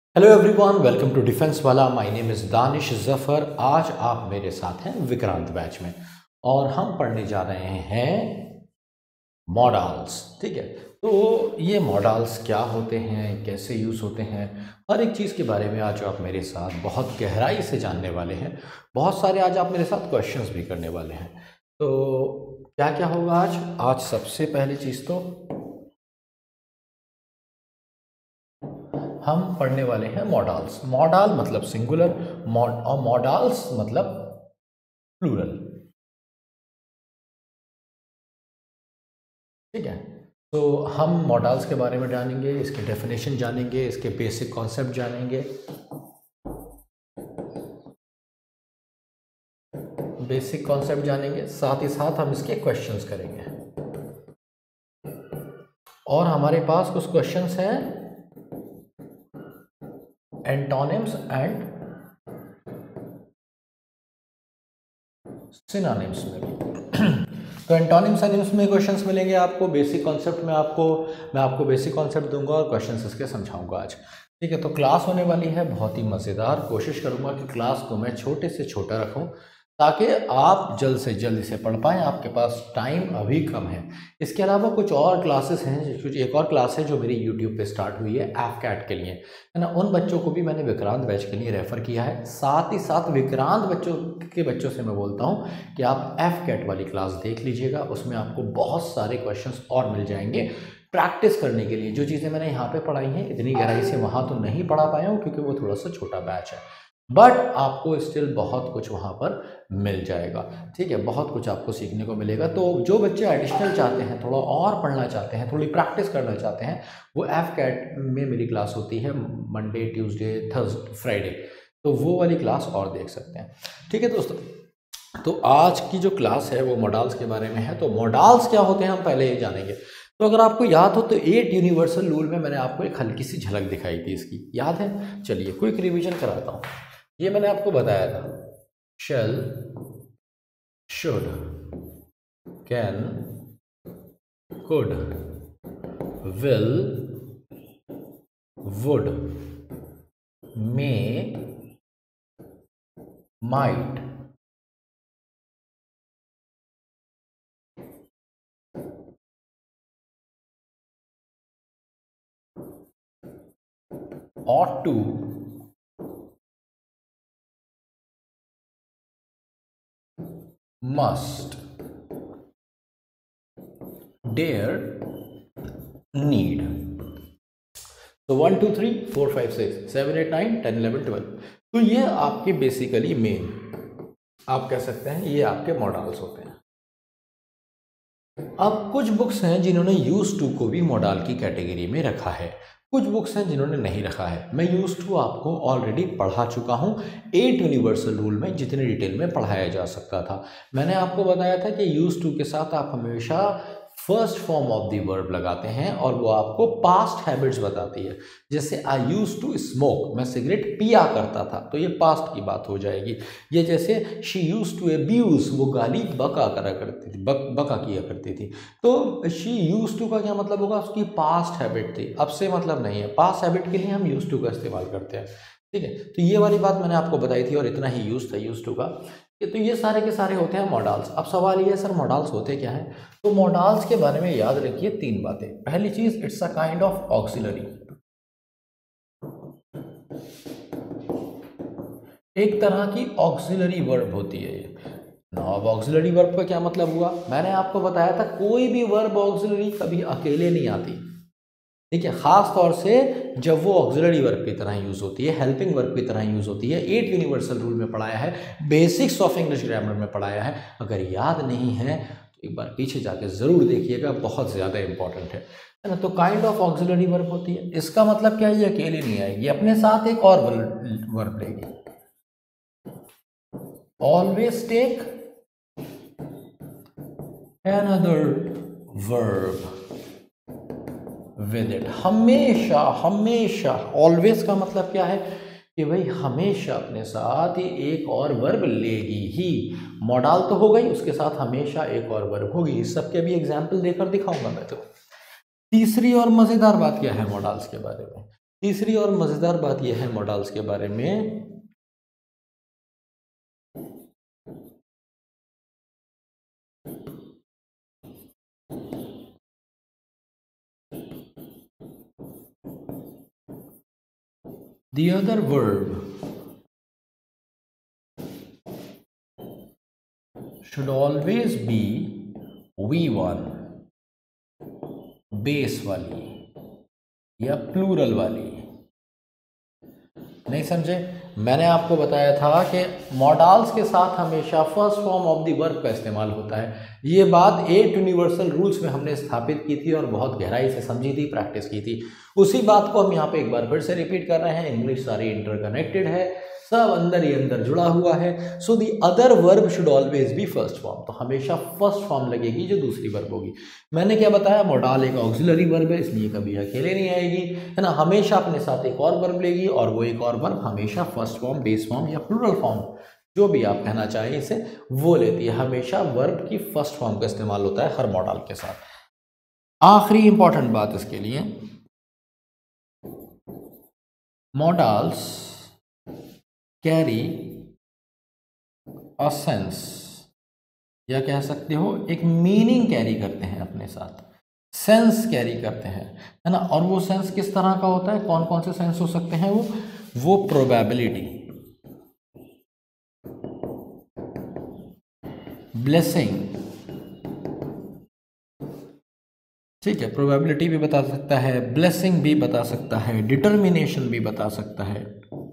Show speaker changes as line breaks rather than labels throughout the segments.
Hello everyone, welcome to defence वाला। My name is Danish Zafar. आज आप मेरे साथ हैं विक्रांत बैच में और हम पढ़ने जा रहे हैं मॉडल्स। ठीक है, तो ये मॉडल्स क्या होते हैं, कैसे यूज़ होते हैं, हर एक चीज़ के बारे में आज आप मेरे साथ बहुत गहराई से जानने वाले हैं। बहुत सारे आज आप मेरे साथ क्वेश्चंस भी करने वाले हैं। तो क्या क्या होगा आज सबसे पहली चीज़ तो हम पढ़ने वाले हैं मॉडल्स। मॉडल मतलब सिंगुलर, और मॉडल्स मतलब प्लूरल। ठीक है, तो हम मॉडल्स के बारे में जानेंगे, इसके डेफिनेशन जानेंगे, इसके बेसिक कॉन्सेप्ट जानेंगे, साथ ही साथ हम इसके क्वेश्चंस करेंगे। और हमारे पास कुछ क्वेश्चंस हैं एंटोनिम्स एंड सिनोनिम्स में भी। तो एंटोनिम सिनोनिम्स में क्वेश्चंस मिलेंगे आपको। बेसिक कॉन्सेप्ट में मैं आपको बेसिक कॉन्सेप्ट दूंगा और क्वेश्चंस इसके समझाऊंगा आज। ठीक है, तो क्लास होने वाली है बहुत ही मज़ेदार। कोशिश करूंगा कि क्लास को मैं छोटे से छोटा रखूं ताकि आप जल्द से जल्द इसे पढ़ पाएँ। आपके पास टाइम अभी कम है। इसके अलावा कुछ और क्लासेस हैं, कुछ एक और क्लास है जो मेरी यूट्यूब पे स्टार्ट हुई है एफकैट के लिए, है ना। उन बच्चों को भी मैंने विक्रांत बैच के लिए रेफ़र किया है। साथ ही साथ विक्रांत बच्चों से मैं बोलता हूँ कि आप एफकैट वाली क्लास देख लीजिएगा। उसमें आपको बहुत सारे क्वेश्चंस और मिल जाएंगे प्रैक्टिस करने के लिए। जो चीज़ें मैंने यहाँ पे पढ़ाई हैं इतनी गहराई से वहाँ तो नहीं पढ़ा पाया हूँ क्योंकि वो थोड़ा सा छोटा बैच है, बट आपको स्टिल बहुत कुछ वहाँ पर मिल जाएगा। ठीक है, बहुत कुछ आपको सीखने को मिलेगा। तो जो बच्चे एडिशनल चाहते हैं, थोड़ा और पढ़ना चाहते हैं, थोड़ी प्रैक्टिस करना चाहते हैं, वो एफकैट में मेरी क्लास होती है मंडे, ट्यूसडे, थर्सडे, फ्राइडे। तो वो वाली क्लास और देख सकते हैं। ठीक है दोस्तों, तो आज की जो क्लास है वो मॉडल्स के बारे में है। तो मॉडल्स क्या होते हैं हम पहले ही जानेंगे। तो अगर आपको याद हो तो 8 यूनिवर्सल रूल में मैंने आपको एक हल्की सी झलक दिखाई थी, इसकी याद है? चलिए क्विक रिवीजन कराता हूँ। ये मैंने आपको बताया था, shall, should, can, could, will, would, may, might, ought to, must, dare, need। तो 1 2 3 4 5 6 7 8 9 10 11 12, तो ये आपके बेसिकली मेन, आप कह सकते हैं ये आपके मॉडल्स होते हैं। अब कुछ बुक्स हैं जिन्होंने यूज टू को भी मॉडल की कैटेगरी में रखा है, कुछ बुक्स हैं जिन्होंने नहीं रखा है। मैं यूज टू आपको ऑलरेडी पढ़ा चुका हूँ 8 यूनिवर्सल रूल में, जितने डिटेल में पढ़ाया जा सकता था। मैंने आपको बताया था कि यूज टू के साथ आप हमेशा first form of the verb लगाते हैं और वो आपको पास्ट हैबिट्स बताती है। जैसे आई यूज टू स्मोक, मैं सिगरेट पिया करता था, तो ये पास्ट की बात हो जाएगी। ये जैसे शी यूज टू एब्यूज, वो गाली बका करा करती थी, बका किया करती थी। तो शी यूज टू का क्या मतलब होगा? उसकी पास्ट हैबिट थी, अब से मतलब नहीं है। पास्ट हैबिट के लिए हम यूज टू का इस्तेमाल करते हैं। ठीक है, तो ये वाली बात मैंने आपको बताई थी और इतना ही यूज था यूज टू का। तो ये सारे के सारे होते हैं मॉडल्स। अब सवाल ये है सर मॉडल्स होते क्या हैं? तो मॉडल्स के बारे में याद रखिए 3 बातें। पहली चीज, it's a kind of auxiliary, एक तरह की ऑक्सिलरी वर्ब होती है ये। अब ऑक्सिलरी वर्ब का क्या मतलब हुआ? मैंने आपको बताया था कोई भी वर्ब ऑक्सिलरी कभी अकेले नहीं आती। ठीक है, खास तौर से जब वो ऑक्सिलरी वर्ब की तरह यूज होती है, हेल्पिंग वर्ब की तरह यूज होती है। 8 यूनिवर्सल रूल में पढ़ाया है, बेसिक्स ऑफ इंग्लिश ग्रामर में पढ़ाया है। अगर याद नहीं है तो एक बार पीछे जाके जरूर देखिएगा, बहुत ज्यादा इंपॉर्टेंट है ना। तो काइंड ऑफ ऑक्सिलरी वर्ब होती है। इसका मतलब क्या है? ये अकेले नहीं आएगी, अपने साथ एक और वर्ब लेगी। Always take another verb with it। हमेशा हमेशा, ऑलवेज का मतलब क्या है कि भाई हमेशा अपने साथ ही एक और वर्ब लेगी ही। मॉडल तो हो गई, उसके साथ हमेशा एक और वर्ब होगी। इस सब के भी एग्जाम्पल देकर दिखाऊंगा मैं तो। तीसरी और मजेदार बात क्या है मॉडल्स के बारे में? तीसरी और मजेदार बात यह है मॉडल्स के बारे में, the other verb should always be V1 base वाली या प्लूरल वाली। नहीं समझे? मैंने आपको बताया था कि मॉडल्स के साथ हमेशा first form of the verb का इस्तेमाल होता है। ये बात 8 यूनिवर्सल रूल्स में हमने स्थापित की थी और बहुत गहराई से समझी थी, प्रैक्टिस की थी। उसी बात को हम यहाँ पे एक बार फिर से रिपीट कर रहे हैं। इंग्लिश सारी इंटरकनेक्टेड है, सब अंदर ही अंदर जुड़ा हुआ है। So the other verb should always be first form, तो हमेशा फर्स्ट फॉर्म लगेगी जो दूसरी वर्ब होगी। मैंने क्या बताया, मॉडल एक ऑक्सिलरी वर्ब है, इसलिए कभी अकेले नहीं आएगी, है ना, हमेशा अपने साथ एक और वर्ब लेगी, और वो एक और वर्ब हमेशा फर्स्ट फॉर्म, बेस फॉर्म या प्लूरल फॉर्म, जो भी आप कहना चाहें इसे, वो लेती है। हमेशा वर्ब की फर्स्ट फॉर्म का इस्तेमाल होता है हर मॉडल के साथ। आखिरी इंपॉर्टेंट बात इसके लिए, मॉडल्स कैरी अ सेंस, या कह सकते हो एक मीनिंग कैरी करते हैं अपने साथ, सेंस कैरी करते हैं, है ना। और वो सेंस किस तरह का होता है, कौन कौन से सेंस हो सकते हैं वो प्रोबेबिलिटी, ब्लेसिंग, ठीक है, प्रोबेबिलिटी भी बता सकता है, ब्लेसिंग भी बता सकता है, डिटर्मिनेशन भी बता सकता है,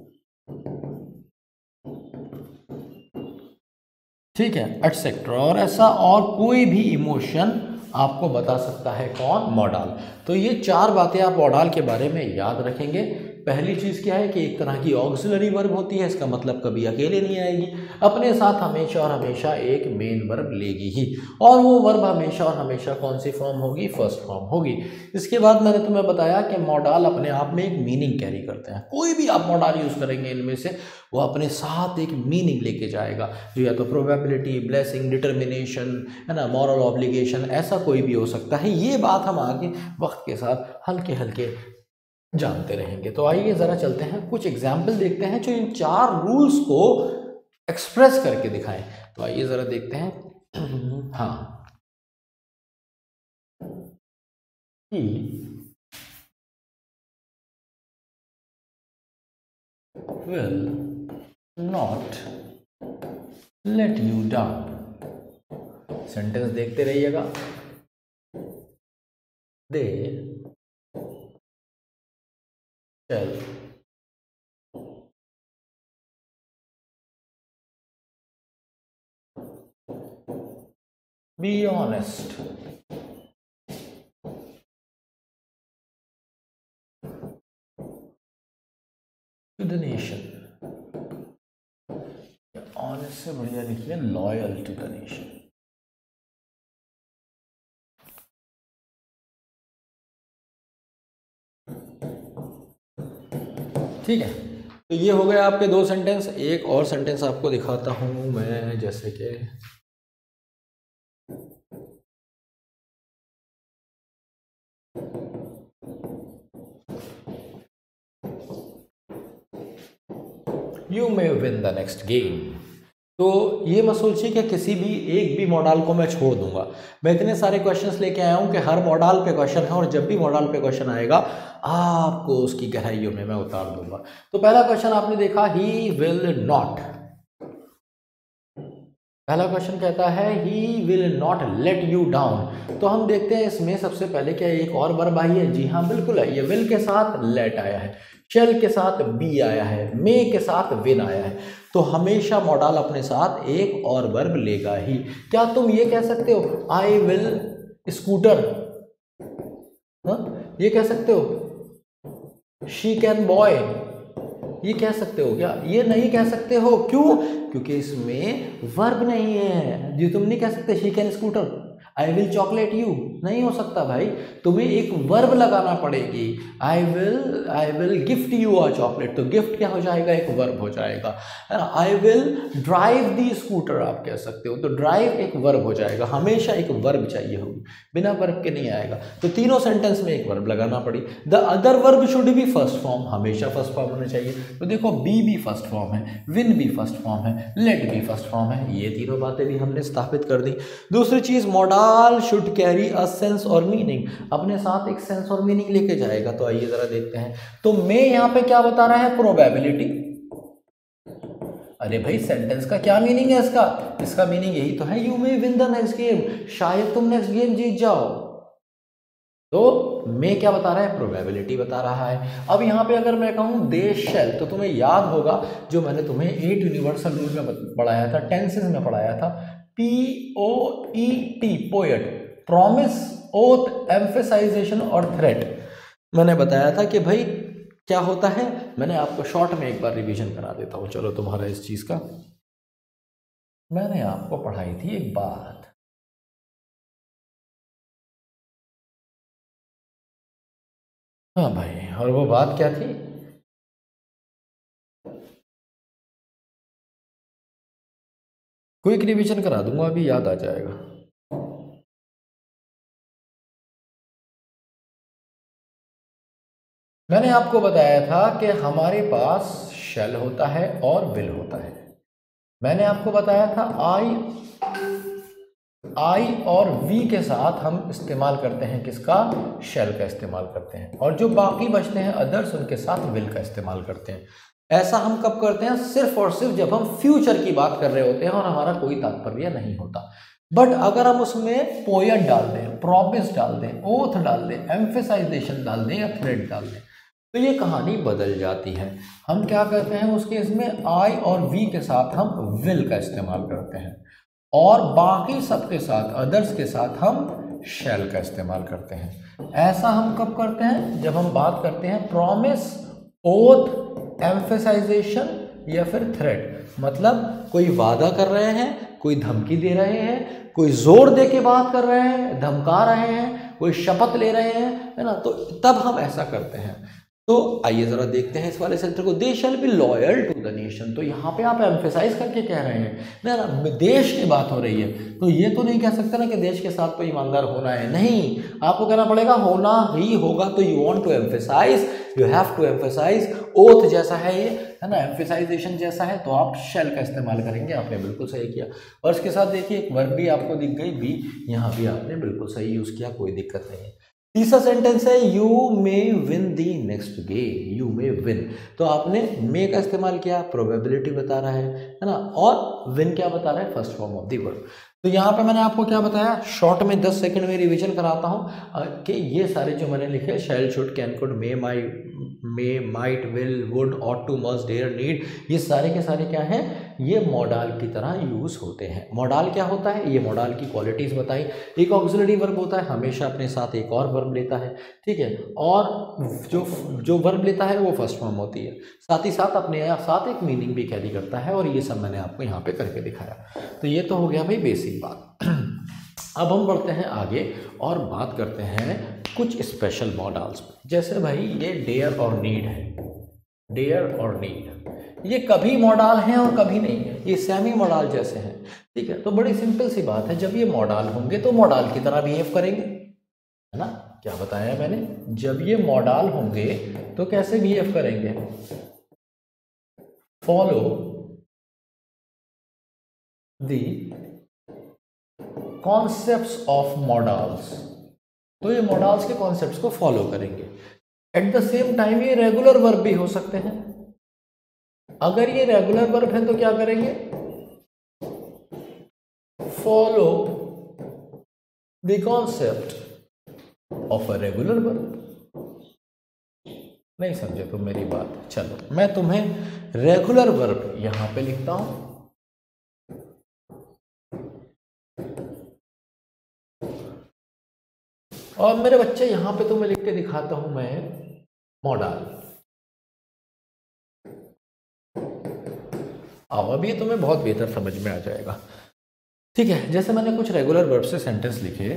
ठीक है, एटसेट्रा। और ऐसा और कोई भी इमोशन आपको बता सकता है कौन, मॉडल। तो ये 4 बातें आप मॉडल के बारे में याद रखेंगे। पहली चीज़ क्या है कि एक तरह की ऑक्सिलरी वर्ब होती है, इसका मतलब कभी अकेले नहीं आएगी, अपने साथ हमेशा और हमेशा एक मेन वर्ब लेगी ही, और वो वर्ब हमेशा और हमेशा कौन सी फॉर्म होगी, फर्स्ट फॉर्म होगी। इसके बाद मैंने तुम्हें बताया कि मॉडल अपने आप में एक मीनिंग कैरी करते हैं। कोई भी आप मॉडल यूज़ करेंगे इनमें से, वो अपने साथ एक मीनिंग लेके जाएगा, जो या तो प्रोबेबिलिटी, ब्लेसिंग, डिटर्मिनेशन, है ना, मॉरल ऑब्लिगेशन, ऐसा कोई भी हो सकता है। ये बात हम आगे वक्त के साथ हल्के हल्के जानते रहेंगे। तो आइए ज़रा चलते हैं, कुछ एग्जाम्पल देखते हैं जो इन 4 रूल्स को एक्सप्रेस करके दिखाएं। तो आइए ज़रा देखते हैं। हाँ, he will not let you down। Sentence देखते रहिएगा। They shall be honest to the nation। Honest से बढ़िया लिखिए लॉयल टू द नेशन। ठीक है, तो ये हो गया आपके 2 सेंटेंस। एक और सेंटेंस आपको दिखाता हूं मैं, जैसे कि you may win the next game. तो ये मत सोचिए कि किसी भी एक भी मॉडल को मैं छोड़ दूंगा। मैं इतने सारे क्वेश्चंस लेके आया हूं कि हर मॉडल पे क्वेश्चन है, और जब भी मॉडल पे क्वेश्चन आएगा आपको उसकी गहराइयों में मैं उतार दूंगा। तो पहला क्वेश्चन आपने देखा, ही विल नॉट। पहला क्वेश्चन कहता है he will not let you down. तो हम देखते हैं इसमें सबसे पहले क्या एक और वर्ब आई है। जी हाँ, बिल्कुल है, ये विल के साथ लेट आया है, शेल के साथ बी आया है, मे के साथ विन आया है। तो हमेशा मॉडल अपने साथ एक और वर्ब लेगा ही। क्या तुम ये कह सकते हो आई विल स्कूटर, ये कह सकते हो शी कैन बॉय, ये कह सकते हो क्या? ये नहीं कह सकते हो। क्यों? क्योंकि इसमें वर्ब नहीं है। जी तुम नहीं कह सकते she can scooter. I will chocolate you नहीं हो सकता भाई, तुम्हें एक वर्ब लगाना पड़ेगी। I will gift you a chocolate, तो गिफ्ट क्या हो जाएगा, एक वर्ब हो जाएगा, है ना। I will drive the scooter आप कह सकते हो, तो ड्राइव एक वर्ब हो जाएगा, हमेशा एक वर्ब चाहिए होगी, बिना वर्ब के नहीं आएगा। तो तीनों सेंटेंस में एक वर्ब लगाना पड़ी। The other verb should be first form, हमेशा फर्स्ट फॉर्म होना चाहिए। तो देखो बी भी फर्स्ट फॉर्म है, विन भी फर्स्ट फॉर्म है, लेट भी फर्स्ट फॉर्म है, ये तीनों बातें भी हमने स्थापित कर दी। दूसरी चीज, modal should carry a sense और मीनिंग, अपने साथ एक सेंस और मीनिंग लेके जाएगा। तो आइए जरा देखते हैं। तो मैं यहाँ पे क्या बता रहा है, प्रोबेबिलिटी। अरे भाई सेंटेंस का क्या मीनिंग है इसका मीनिंग यही तो है, you may win the next game, शायद तुम नेक्स्ट गेम जीत जाओ। तो मैं क्या बता रहा है, प्रोबेबिलिटी बता रहा है। अब यहाँ पे अगर मैं कहूँ दे शैल, तो तुम्हें याद होगा जो मैंने तुम्हें 8 यूनिवर्सल रूल में पढ़ाया था, टेंसेस में पढ़ाया था, POET, poet, promise, oath, emphasization और थ्रेट। मैंने बताया था कि भाई क्या होता है, मैंने आपको शॉर्ट में एक बार रिवीजन करा देता हूँ, चलो तुम्हारा इस चीज का। मैंने आपको पढ़ाई थी एक बात, हाँ भाई, और वो बात क्या थी, क्विक रिवीजन करा दूंगा, अभी याद आ जाएगा। मैंने आपको बताया था कि हमारे पास शेल होता है और विल होता है। मैंने आपको बताया था आई और वी के साथ हम इस्तेमाल करते हैं किसका, शेल का इस्तेमाल करते हैं, और जो बाकी बचते हैं अदर्स, उनके साथ विल का इस्तेमाल करते हैं। ऐसा हम कब करते हैं, सिर्फ और सिर्फ जब हम फ्यूचर की बात कर रहे होते हैं और हमारा कोई तात्पर्य नहीं होता। बट अगर हम उसमें पोएट डाल दें, प्रॉमिस डाल दें, ओथ डाल दें, एम्फेसाइजेशन डाल दें या थ्रेड डाल दें, तो ये कहानी बदल जाती है। हम क्या करते हैं उस केस में, आई और वी के साथ हम विल का इस्तेमाल करते हैं, और बाकी सबके साथ, अदर्स के साथ हम शैल का इस्तेमाल करते हैं। ऐसा हम कब करते हैं, जब हम बात करते हैं प्रॉमिस, ओथ, एम्फेसाइजेशन या फिर थ्रेट। मतलब कोई वादा कर रहे हैं, कोई धमकी दे रहे हैं, कोई जोर दे के बात कर रहे हैं, धमका रहे हैं, कोई शपथ ले रहे हैं, है ना, तो तब हम ऐसा करते हैं। तो आइए जरा देखते हैं इस वाले सेंटर को, they shall be loyal to the nation. तो यहाँ पे आप एम्फेसाइज करके कह रहे हैं ना, देश की बात हो रही है, तो ये तो नहीं कह सकते ना कि देश के साथ तो ईमानदार होना है, नहीं, आपको कहना पड़ेगा होना ही होगा। तो you want to emphasise, you have to emphasise, oath जैसा है ये, है ना, एम्फेसाइजेशन जैसा है, तो आप शैल का इस्तेमाल करेंगे। आपने बिल्कुल सही किया। और इसके साथ देखिए एक वर्ब भी आपको दिख गई, बी, यहाँ भी आपने बिल्कुल सही यूज किया, कोई दिक्कत नहीं है। तीसरा सेंटेंस है you may win the next game, you may win, तो आपने मे का इस्तेमाल किया, प्रोबेबिलिटी बता रहा है ना, और विन क्या बता रहा है, first form of the verb. तो यहाँ पे मैंने आपको क्या बताया, शॉर्ट में 10 सेकंड में रिवीजन कराता हूँ कि ये सारे जो मैंने लिखे, shall, should, can, could, may, might, will, would, ought to, must, dare, need, ये सारे के सारे क्या हैं, ये मॉडल की तरह यूज होते हैं। मॉडल क्या होता है, ये मॉडल की क्वालिटीज बताई। एक ऑक्सिलरी वर्ब होता है, हमेशा अपने साथ एक और वर्ब लेता है, ठीक है, और जो वर्ब लेता है वो फर्स्ट फॉर्म होती है, साथ ही साथ अपने साथ एक मीनिंग भी कैरी करता है, और ये सब मैंने आपको यहाँ पे करके दिखाया। तो ये तो हो गया भाई बेसिक बात। अब हम बढ़ते हैं आगे और बात करते हैं कुछ स्पेशल मॉडल्स, जैसे भाई ये डेयर और नीड है, डेयर और नीड, ये कभी मॉडल हैं और कभी नहीं है, ये सेमी मॉडल जैसे हैं, ठीक है। तो बड़ी सिंपल सी बात है, जब ये मॉडल होंगे तो मॉडल की तरह बिहेव करेंगे, है ना, क्या बताया मैंने, जब ये मॉडल होंगे तो कैसे बिहेव करेंगे, follow the concepts of models, तो ये मॉडल्स के कॉन्सेप्ट्स को फॉलो करेंगे। एट द सेम टाइम ये रेगुलर वर्ब भी हो सकते हैं। अगर ये रेगुलर वर्ब है तो क्या करेंगे, follow the concept of a regular verb. नहीं समझे तुम मेरी बात, चलो मैं तुम्हें रेगुलर वर्ब यहां पे लिखता हूं, और मेरे बच्चे यहां पे तुम्हें लिख के दिखाता हूं मैं मॉडल। अब ये तुम्हें बहुत बेहतर समझ में आ जाएगा। ठीक है, जैसे मैंने कुछ रेगुलर वर्ब से सेंटेंस लिखे,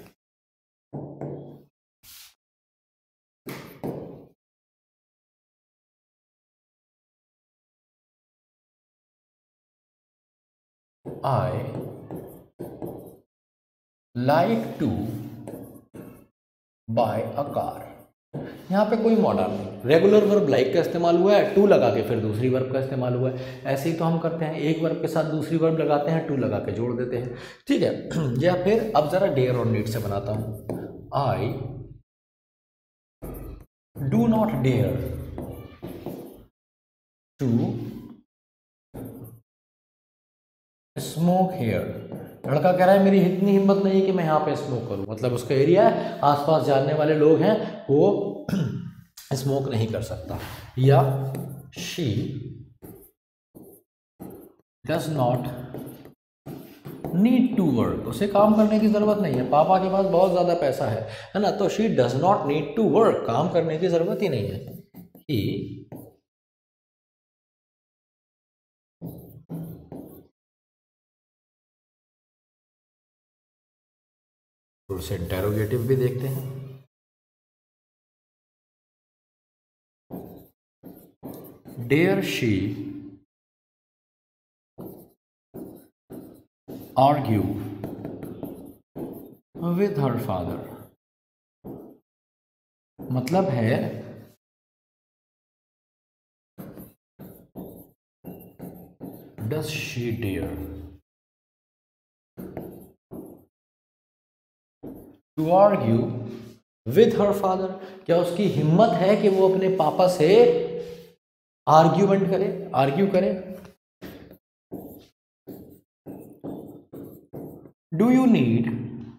I like to buy a car. यहाँ पे कोई मॉडल नहीं, रेगुलर वर्ब लाइक का इस्तेमाल हुआ है, टू लगा के फिर दूसरी वर्ब का इस्तेमाल हुआ है। ऐसे ही तो हम करते हैं, एक वर्ब के साथ दूसरी वर्ब लगाते हैं, टू लगा के जोड़ देते हैं। ठीक है, या फिर अब जरा डेयर और नीड से बनाता हूँ। I do not dare to smoke here. लड़का कह रहा है मेरी इतनी हिम्मत नहीं कि मैं यहाँ पे स्मोक करूँ, मतलब उसका एरिया है, आसपास जानने वाले लोग हैं, वो स्मोक नहीं कर सकता। या she does not need to work, उसे काम करने की जरूरत नहीं है, पापा के पास बहुत ज्यादा पैसा है ना, तो she does not need to work, काम करने की जरूरत ही नहीं है। ही थोड़ा सा इंटेरोगेटिव भी देखते हैं। Dare she argue with her father, मतलब है does she dare to argue with her father, क्या उसकी हिम्मत है कि वो अपने पापा से आर्ग्यूमेंट करे, आर्ग्यू करे। Do you need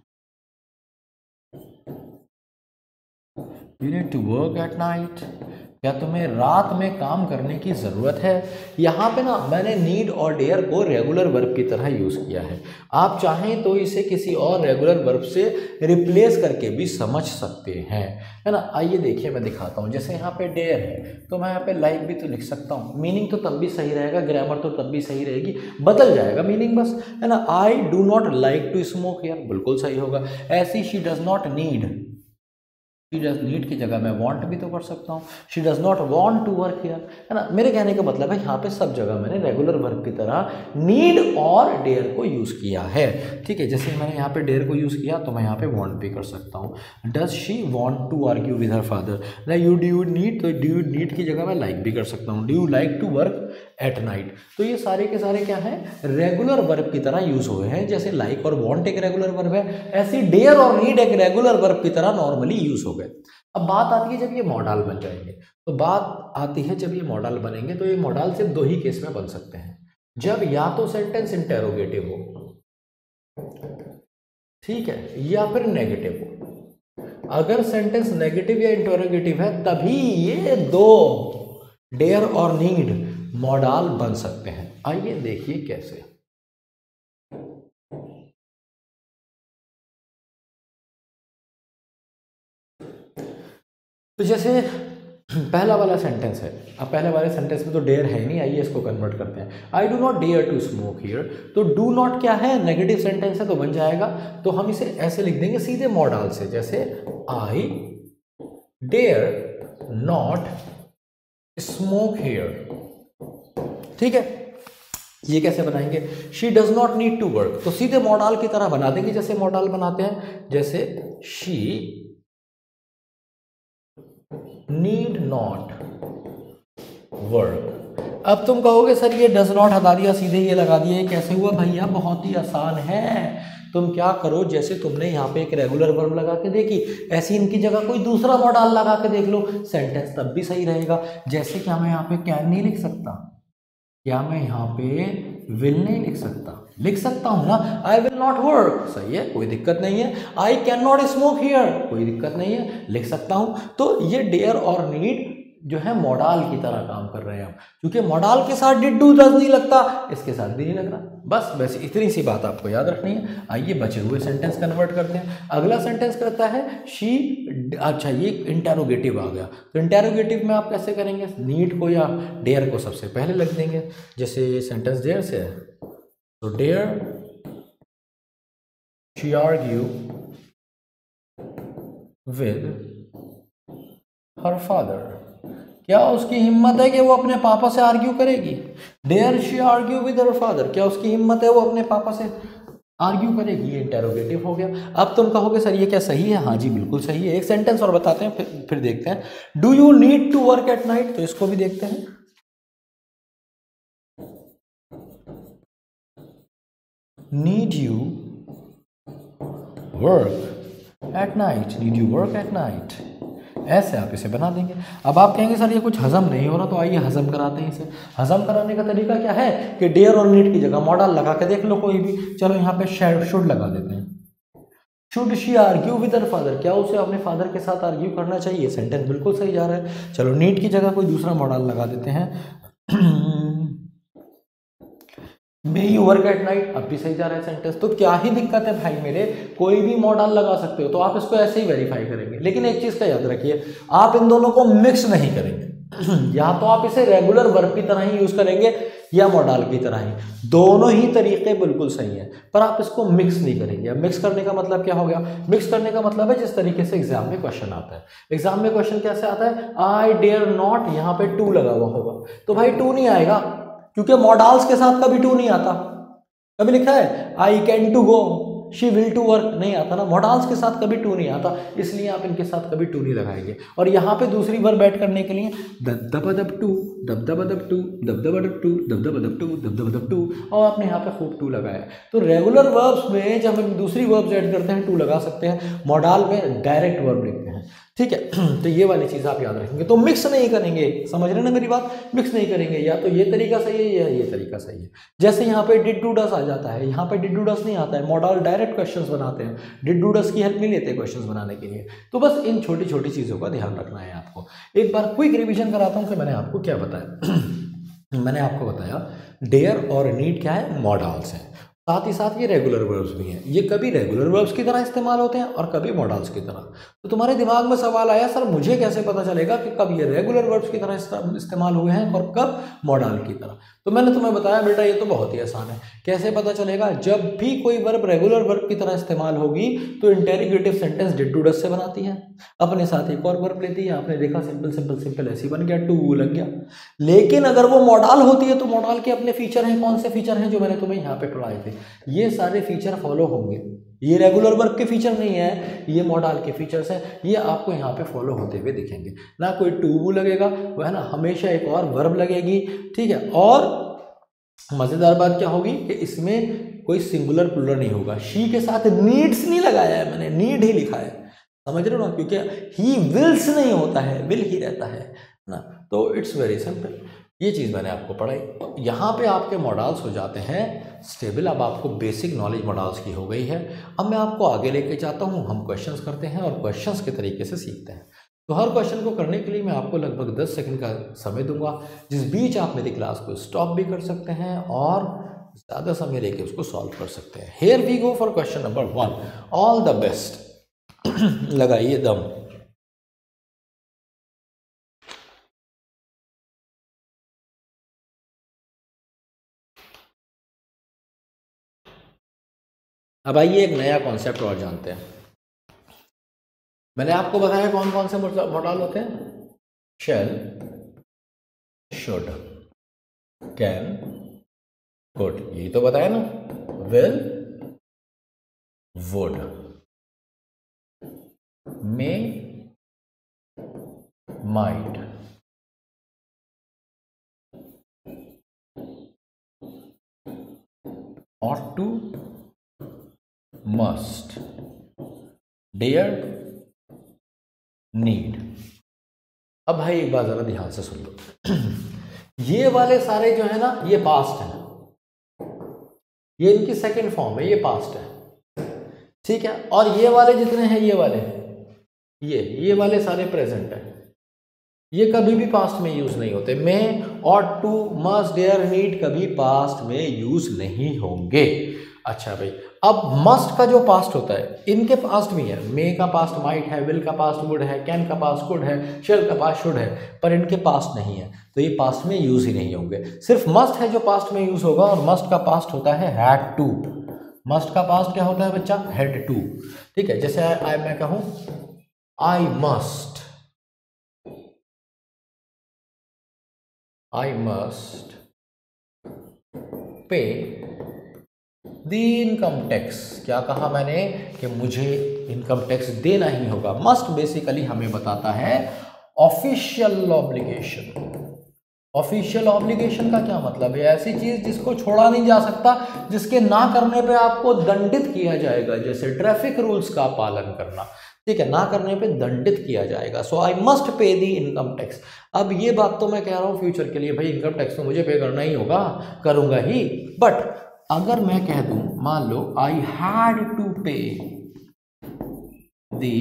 to work at night, क्या तुम्हें रात में काम करने की ज़रूरत है। यहाँ पे ना मैंने नीड और डेयर को रेगुलर वर्ब की तरह यूज़ किया है, आप चाहें तो इसे किसी और रेगुलर वर्ब से रिप्लेस करके भी समझ सकते हैं, है ना। आइए देखिए मैं दिखाता हूँ। जैसे यहाँ पे डेयर है तो मैं यहाँ पे लाइक भी तो लिख सकता हूँ, मीनिंग तो तब भी सही रहेगा, ग्रामर तो तब भी सही रहेगी, बदल जाएगा मीनिंग बस, है ना। I do not like to smoke here, बिल्कुल सही होगा। ऐसी she does not need, she does need की जगह मैं वांट भी तो कर सकता हूँ, she does not want to work here, है ना। मेरे कहने का मतलब है यहाँ पे सब जगह मैंने रेगुलर वर्ब की तरह नीड और डेयर को यूज़ किया है। ठीक है, जैसे मैंने यहाँ पे डेयर को यूज़ किया तो मैं यहाँ पे वांट भी कर सकता हूँ। Does she want to argue with her father, ना यू डू यू नीड, तो डू यू नीड की जगह मैं लाइक भी कर सकता हूँ। Do you like to work at night, तो ये सारे के सारे क्या हैं, रेगुलर वर्ब की तरह यूज हुए हैं। जैसे लाइक और वांट एक रेगुलर वर्ब है, ऐसी डेयर और नीड एक रेगुलर वर्ब की तरह नॉर्मली यूज हो गए। अब बात आती है जब ये मॉडल बन जाएंगे, तो बात आती है जब ये मॉडल बनेंगे तो ये मॉडल सिर्फ दो ही केस में बन सकते हैं, जब या तो सेंटेंस इंटेरोगेटिव हो, ठीक है, या फिर नेगेटिव हो। अगर सेंटेंस नेगेटिव या इंटेरोगेटिव है तभी ये दो डेयर और नीड मॉडल बन सकते हैं। आइए देखिए कैसे। तो जैसे पहला वाला सेंटेंस है, अब पहले वाले सेंटेंस में तो डेयर है ही नहीं, आइए इसको कन्वर्ट करते हैं। I do not dare to smoke here, तो डू नॉट क्या है, नेगेटिव सेंटेंस है तो बन जाएगा, तो हम इसे ऐसे लिख देंगे सीधे मॉडल से, जैसे I dare not smoke here. ठीक है, ये कैसे बनाएंगे, she does not need to work, तो सीधे मॉडल की तरह बना देंगे जैसे मॉडल बनाते हैं, जैसे शी नीड नॉट वर्क। अब तुम कहोगे सर ये डज नॉट हटा दिया, सीधे ये लगा दिया, ये कैसे हुआ भैया, बहुत ही आसान है। तुम क्या करो, जैसे तुमने यहाँ पे एक रेगुलर वर्ब लगा के देखी, ऐसी इनकी जगह कोई दूसरा मॉडल लगा के देख लो, सेंटेंस तब भी सही रहेगा। जैसे क्या मैं यहाँ पे कैन नहीं लिख सकता, क्या मैं यहाँ पे विल नहीं लिख सकता, लिख सकता हूँ ना, आई विल नॉट वर्क, सही है, कोई दिक्कत नहीं है। I can not smoke here, कोई दिक्कत नहीं है, लिख सकता हूँ। तो ये डेयर और नीड जो है मॉडल की तरह काम कर रहे हैं हम, क्योंकि मॉडल के साथ डिड डू डज नहीं लगता, इसके साथ भी नहीं लग रहा। बस वैसे इतनी सी बात आपको याद रखनी है। आइए बचे हुए सेंटेंस कन्वर्ट करते हैं। अगला सेंटेंस कहता है शी, अच्छा ये इंटेरोगेटिव आ गया, तो इंटेरोगेटिव में आप कैसे करेंगे, नीड को या डेयर को सबसे पहले लिख देंगे। जैसे ये सेंटेंस डेयर से है, तो dare she argue with her father, क्या उसकी हिम्मत है कि वो अपने पापा से आर्ग्यू करेगी? Dare she argue with her father, क्या उसकी हिम्मत है वो अपने पापा से आर्ग्यू करेगी? ये इंटेरोगेटिव हो गया। अब तुम कहोगे सर ये क्या सही है? हाँ जी बिल्कुल सही है। एक सेंटेंस और बताते हैं फिर देखते हैं। Do you need to work at night, तो इसको भी देखते हैं। Need you work at night, need you work at night, ऐसे आप इसे बना देंगे। अब आप कहेंगे सर ये कुछ हजम नहीं हो रहा, तो आइए हजम कराते हैं इसे। हजम कराने का तरीका क्या है कि डेयर और नीड की जगह मॉडल लगा के देख लो कोई भी। चलो यहाँ पे शुड लगा देते हैं। Should she argue with her father, क्या उसे अपने फादर के साथ आर्ग्यू करना चाहिए? सेंटेंस बिल्कुल सही जा रहा है। चलो नीड की जगह कोई दूसरा मॉडल लगा देते हैं। May you work at night, अब भी सही जा रहा है सेंटेंस। तो क्या ही दिक्कत है भाई मेरे, कोई भी मॉडल लगा सकते हो। तो आप इसको ऐसे ही वेरीफाई करेंगे, लेकिन एक चीज का याद रखिए, आप इन दोनों को मिक्स नहीं करेंगे। या तो आप इसे रेगुलर वर्ब की तरह ही यूज करेंगे या मॉडल की तरह ही, दोनों ही तरीके बिल्कुल सही है, पर आप इसको मिक्स नहीं करेंगे। अब मिक्स करने का मतलब क्या हो गया? मिक्स करने का मतलब है जिस तरीके से एग्जाम में क्वेश्चन आता है। एग्जाम में क्वेश्चन कैसे आता है? आई डेयर नॉट, यहाँ पे टू लगा हुआ होगा, तो भाई टू नहीं आएगा, क्योंकि मॉडल्स के साथ कभी टू नहीं आता। कभी लिखा है I can to go, she will to work, नहीं आता ना। मॉडल्स के साथ कभी टू नहीं आता, इसलिए आप इनके साथ कभी टू नहीं लगाएंगे। और यहाँ पे दूसरी वर्ब ऐड करने के लिए दब टू, दब टू, दब टू, दब टू, और आपने यहाँ पे खूब टू लगाया। तो रेगुलर वर्ब्स में जब हम दूसरी वर्ब्स ऐड करते हैं टू लगा सकते हैं, मॉडल में डायरेक्ट वर्ब लिखते हैं, ठीक है। तो ये वाली चीज़ आप याद रखेंगे। तो मिक्स नहीं करेंगे, समझ रहे ना मेरी बात? मिक्स नहीं करेंगे, या तो ये तरीका सही है या ये तरीका सही है। जैसे यहाँ पे डिड डू डस आ जाता है, यहाँ पे डिड डू डस नहीं आता है, मॉडल डायरेक्ट क्वेश्चंस बनाते हैं, डिड डू डस की हेल्प नहीं लेते क्वेश्चंस बनाने के लिए। तो बस इन छोटी छोटी चीज़ों का ध्यान रखना है आपको। एक बार क्विक रिविजन कराता हूँ कि मैंने आपको क्या बताया। मैंने आपको बताया डेयर और नीड क्या है? मॉडल्स हैं। साथ ही साथ ये रेगुलर वर्ब्स भी हैं। ये कभी रेगुलर वर्ब्स की तरह इस्तेमाल होते हैं और कभी मॉडल्स की तरह। तो तुम्हारे दिमाग में सवाल आया, सर मुझे कैसे पता चलेगा कि कब ये रेगुलर वर्ब्स की तरह इस्तेमाल हुए हैं और कब मॉडल की तरह? तो मैंने तुम्हें बताया बेटा ये तो बहुत ही आसान है। कैसे पता चलेगा? जब भी कोई वर्ब रेगुलर वर्ब की तरह इस्तेमाल होगी तो interrogative sentence did to does से बनाती है, अपने साथ एक और वर्ब लेती है। आपने देखा सिंपल सिंपल सिंपल ऐसे बन गया, टू लग गया। लेकिन अगर वो मॉडल होती है तो मॉडल के अपने फीचर हैं। कौन से फीचर हैं? जो मैंने तुम्हें यहाँ पे पढ़ाए थे, ये सारे फीचर फॉलो होंगे। ये रेगुलर वर्ब के फीचर नहीं है, ये मॉडल के फीचर्स हैं। ये आपको यहाँ पे फॉलो होते हुए दिखेंगे। ना कोई टू लगेगा, वो है ना, हमेशा एक और वर्ब लगेगी, ठीक है। और मजेदार बात क्या होगी कि इसमें कोई सिंगुलर प्लूरल नहीं होगा। शी के साथ नीड्स नहीं लगाया है मैंने, नीड ही लिखा है, समझ रहे हो ना? क्योंकि ही विल्स नहीं होता है, विल ही रहता है ना। तो इट्स वेरी सिंपल, ये चीज़ मैंने आपको पढ़ाई। तो यहाँ पे आपके मॉडल्स हो जाते हैं स्टेबल। अब आपको बेसिक नॉलेज मॉडल्स की हो गई है। अब मैं आपको आगे लेके जाता हूँ, हम क्वेश्चंस करते हैं और क्वेश्चंस के तरीके से सीखते हैं। तो हर क्वेश्चन को करने के लिए मैं आपको लगभग 10 सेकंड का समय दूंगा, जिस बीच आप मेरी क्लास को स्टॉप भी कर सकते हैं और ज़्यादा समय लेके उसको सॉल्व कर सकते हैं। Here we go for question number 1। All the best. लगाइए दम। अब आइए एक नया कॉन्सेप्ट और जानते हैं। मैंने आपको बताया कौन कौन से मॉडल होते हैं? शैल, शुड, कैन, कुड, यही तो बताया ना। Will, would, may, might, ought to, must, dare, need। अब भाई एक बात जरा ध्यान से सुन लो। ये वाले सारे जो है ना, ये पास्ट है, ये इनकी सेकंड फॉर्म है, ये पास्ट है, ठीक है। और ये वाले जितने हैं, ये वाले, ये वाले सारे प्रेजेंट है। ये कभी भी पास्ट में यूज नहीं होते। मैं, ought to, must, dare, need कभी पास्ट में यूज नहीं होंगे। अच्छा भाई, अब मस्ट का जो पास्ट होता है, इनके पास्ट भी है। मे का पास्ट माइट है, विल का पास्ट वुड है, कैन का पास्ट कुड है, शेल का पास्ट शुड है, पर इनके पास्ट नहीं है, तो ये पास्ट में यूज ही नहीं होंगे। सिर्फ मस्ट है जो पास्ट में यूज होगा, और मस्ट का पास्ट होता है हैड टू। मस्ट का पास्ट क्या होता है बच्चा? Had to. ठीक है, जैसे मैं कहूं I must pay the income tax. क्या कहा मैंने? कि मुझे इनकम टैक्स देना ही होगा। मस्ट बेसिकली हमें बताता है ऑफिशियल ऑब्लिगेशन। ऑफिशियल ऑब्लिगेशन का क्या मतलब है? ऐसी चीज जिसको छोड़ा नहीं जा सकता, जिसके ना करने पे आपको दंडित किया जाएगा, जैसे ट्रैफिक रूल्स का पालन करना। ठीक है, ना करने पे दंडित किया जाएगा। सो आई मस्ट पे दी इनकम टैक्स। अब ये बात तो मैं कह रहा हूँ फ्यूचर के लिए, भाई इनकम टैक्स तो मुझे पे करना ही होगा, करूंगा ही। बट अगर मैं कह दूं, मान लो आई हैड टू पे दी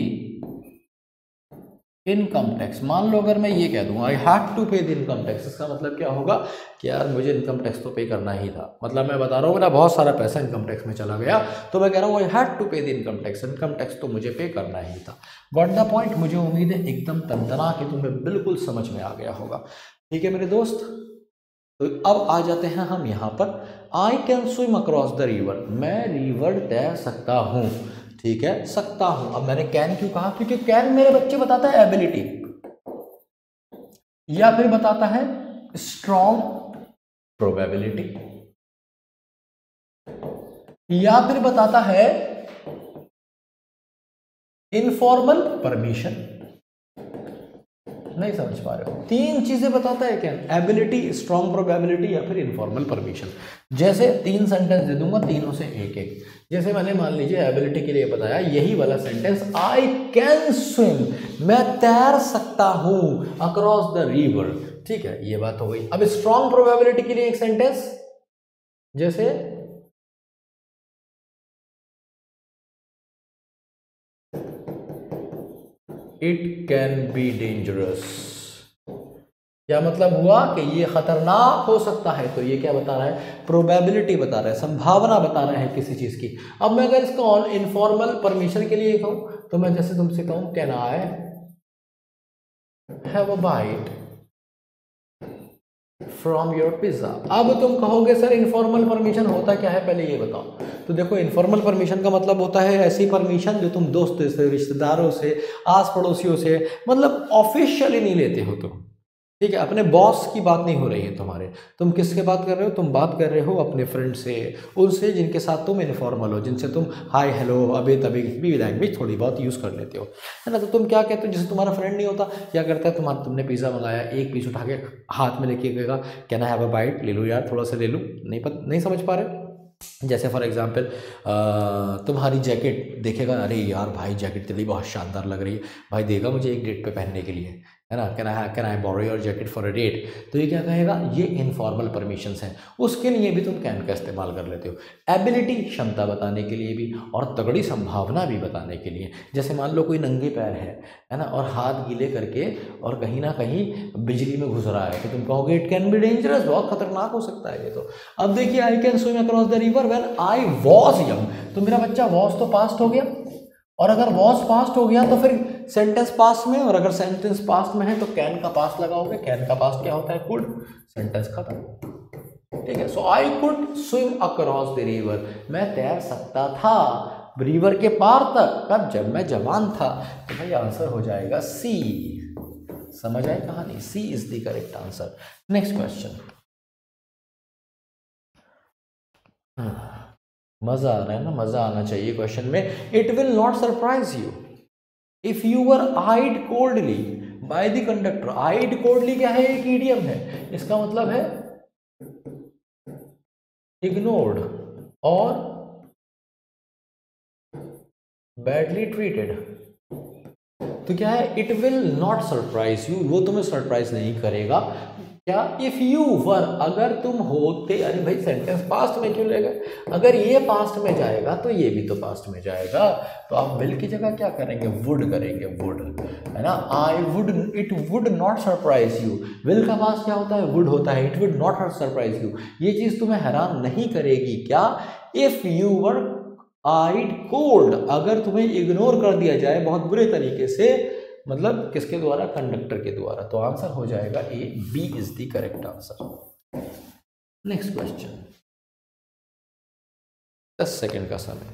इनकम टैक्स। मान लो अगर मैं ये कह दूं I had to pay the income tax, इसका मतलब क्या होगा कि यार मुझे इनकम टैक्स तो पे करना ही था। मतलब मैं बता रहा हूँ मेरा बहुत सारा पैसा इनकम टैक्स में चला गया, तो मैं कह रहा हूँ I had to pay the income tax. Income tax तो मुझे पे करना ही था। Got the point? मुझे उम्मीद है एकदम तंतना कि तुम्हें बिल्कुल समझ में आ गया होगा। ठीक है मेरे दोस्त, तो अब आ जाते हैं हम यहाँ पर। I can swim across the river. मैं रिवर तैर सकता हूँ। ठीक है, सकता हूं। अब मैंने कैन क्यों कहा? क्योंकि कैन मेरे बच्चे बताता है एबिलिटी, या फिर बताता है स्ट्रॉन्ग प्रोबेबिलिटी, या फिर बताता है इनफॉर्मल परमिशन। नहीं समझ पा रहे हो? तीन चीजें बताता है कैन, एबिलिटी, स्ट्रॉन्ग प्रोबेबिलिटी या फिर इनफॉर्मल परमिशन। जैसे तीन सेंटेंस दे दूंगा, तीनों से एक एक। जैसे मैंने मान लीजिए एबिलिटी के लिए बताया यही वाला सेंटेंस, आई कैन स्विम, मैं तैर सकता हूं अक्रॉस द रिवर। ठीक है, ये बात हो गई। अब स्ट्रॉन्ग प्रोबेबिलिटी के लिए एक सेंटेंस, जैसे इट कैन बी डेंजरस। क्या मतलब हुआ कि ये खतरनाक हो सकता है। तो ये क्या बता रहा है? प्रोबेबिलिटी बता रहा है, संभावना बता रहा है किसी चीज की। अब मैं अगर इसको इनफॉर्मल परमिशन के लिए कहूं, तो मैं जैसे तुमसे कहूं can I have a bite from your pizza. अब तुम कहोगे सर इनफॉर्मल परमिशन होता क्या है, पहले ये बताओ। तो देखो इनफॉर्मल परमिशन का मतलब होता है ऐसी परमिशन जो तुम दोस्तों से, रिश्तेदारों से, आस पड़ोसियों से, मतलब ऑफिशियली नहीं लेते हो तुम। ठीक है, अपने बॉस की बात नहीं हो रही है तुम्हारे। तुम किसके बात कर रहे हो? तुम बात कर रहे हो अपने फ्रेंड से, उनसे जिनके साथ तुम इनफॉर्मल हो, जिनसे तुम हाय हेलो अबे तभी भी लैंग्वेज थोड़ी बहुत यूज़ कर लेते हो, है ना। तो तुम क्या कहते हो? जैसे तुम्हारा फ्रेंड नहीं होता, क्या करता है, तुमने पिज़्ज़ा मंगाया, एक पीस उठा के हाथ में लेके गएगा, can I have a bite, ले लो यार थोड़ा सा ले लो। नहीं समझ पा रहे? जैसे फॉर एग्जांपल तुम्हारी जैकेट देखेगा, अरे यार भाई जैकेट तेरी बहुत शानदार लग रही है, भाई देगा मुझे एक डेट पे पहनने के लिए, है ना। Can I borrow your jacket for a date. तो ये क्या कहेगा? ये इनफॉर्मल परमिशंस हैं, उसके लिए भी तुम कैन का इस्तेमाल कर लेते हो। एबिलिटी क्षमता बताने के लिए भी, और तगड़ी संभावना भी बताने के लिए। जैसे मान लो कोई नंगे पैर है ना, और हाथ गीले करके और कहीं ना कहीं बिजली में घुस रहा है, तो तुम कहोगे इट कैन बी डेंजरस, बहुत खतरनाक हो सकता है ये तो। अब देखिए I can swim across the river when I was young. तो मेरा बच्चा वॉज तो पास्ट हो गया, और अगर वॉज पास्ट हो गया तो फिर सेंटेंस पास्ट में, और अगर सेंटेंस पास्ट में है तो कैन का पास्ट लगाओगे। कैन का पास्ट क्या होता है? कुड। सेंटेंस खत्म। ठीक है, so I could swim across the river. मैं तैर सकता था रिवर के पार तक। कब? जब मैं जवान था। तो भाई आंसर हो जाएगा सी। समझ आए कहानी? C is the correct answer. Next question. मजा आ रहा है ना? मजा आना चाहिए क्वेश्चन में। It will not surprise you if you were eyed coldly by the conductor. Eyed coldly क्या है? एक ईडियम है, इसका मतलब है इग्नोर्ड और बैडली ट्रीटेड। तो क्या है? It will not surprise you, वो तुम्हें सरप्राइज नहीं करेगा। क्या? इफ यू वर, अगर तुम होते। अरे भाई सेंटेंस पास्ट में क्यों ले गए? अगर ये पास्ट में जाएगा तो ये भी तो पास्ट में जाएगा, तो आप विल की जगह क्या करेंगे? वुड करेंगे, वुड, है ना। I would, it would not surprise you. Will का पास्ट क्या होता है? वुड होता है। It would not surprise you, ये चीज तुम्हें हैरान नहीं करेगी। क्या? If you were eyed cold, अगर तुम्हें इग्नोर कर दिया जाए बहुत बुरे तरीके से, मतलब किसके द्वारा? कंडक्टर के द्वारा। तो आंसर हो जाएगा A, B is the correct answer. Next question. 10 second का समय।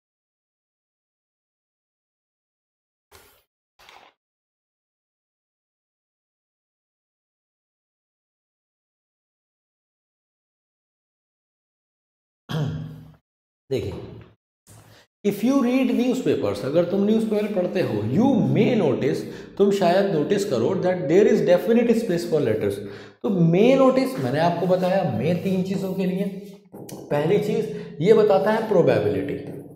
देखिए, इफ़ यू रीड न्यूज़पेपर्स, अगर तुम न्यूज़पेपर पढ़ते हो, यू मे नोटिस, तुम शायद नोटिस करो that there is definite space for letters. तो मे नोटिस, मैंने आपको बताया मे 3 चीज़ों के लिए। पहली चीज़ ये बताता है प्रोबेबिलिटी।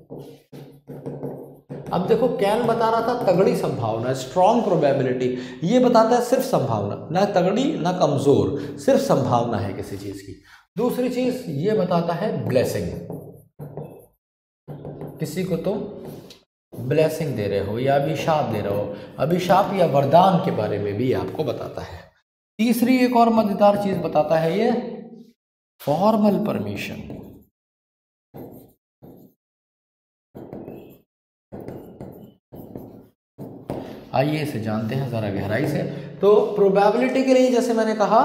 अब देखो, कैन बता रहा था तगड़ी संभावना, स्ट्रॉन्ग प्रोबेबिलिटी, ये बताता है सिर्फ संभावना, ना तगड़ी ना कमज़ोर, सिर्फ संभावना है किसी चीज़ की। दूसरी चीज़ ये बताता है ब्लेसिंग, किसी को तुम ब्लेसिंग दे रहे हो या अभिशाप दे रहे हो, अभिशाप या वरदान के बारे में भी आपको बताता है। तीसरी एक और मजेदार चीज बताता है ये फॉर्मल परमिशन। आइए इसे जानते हैं जरा गहराई से। तो प्रोबेबिलिटी के लिए जैसे मैंने कहा,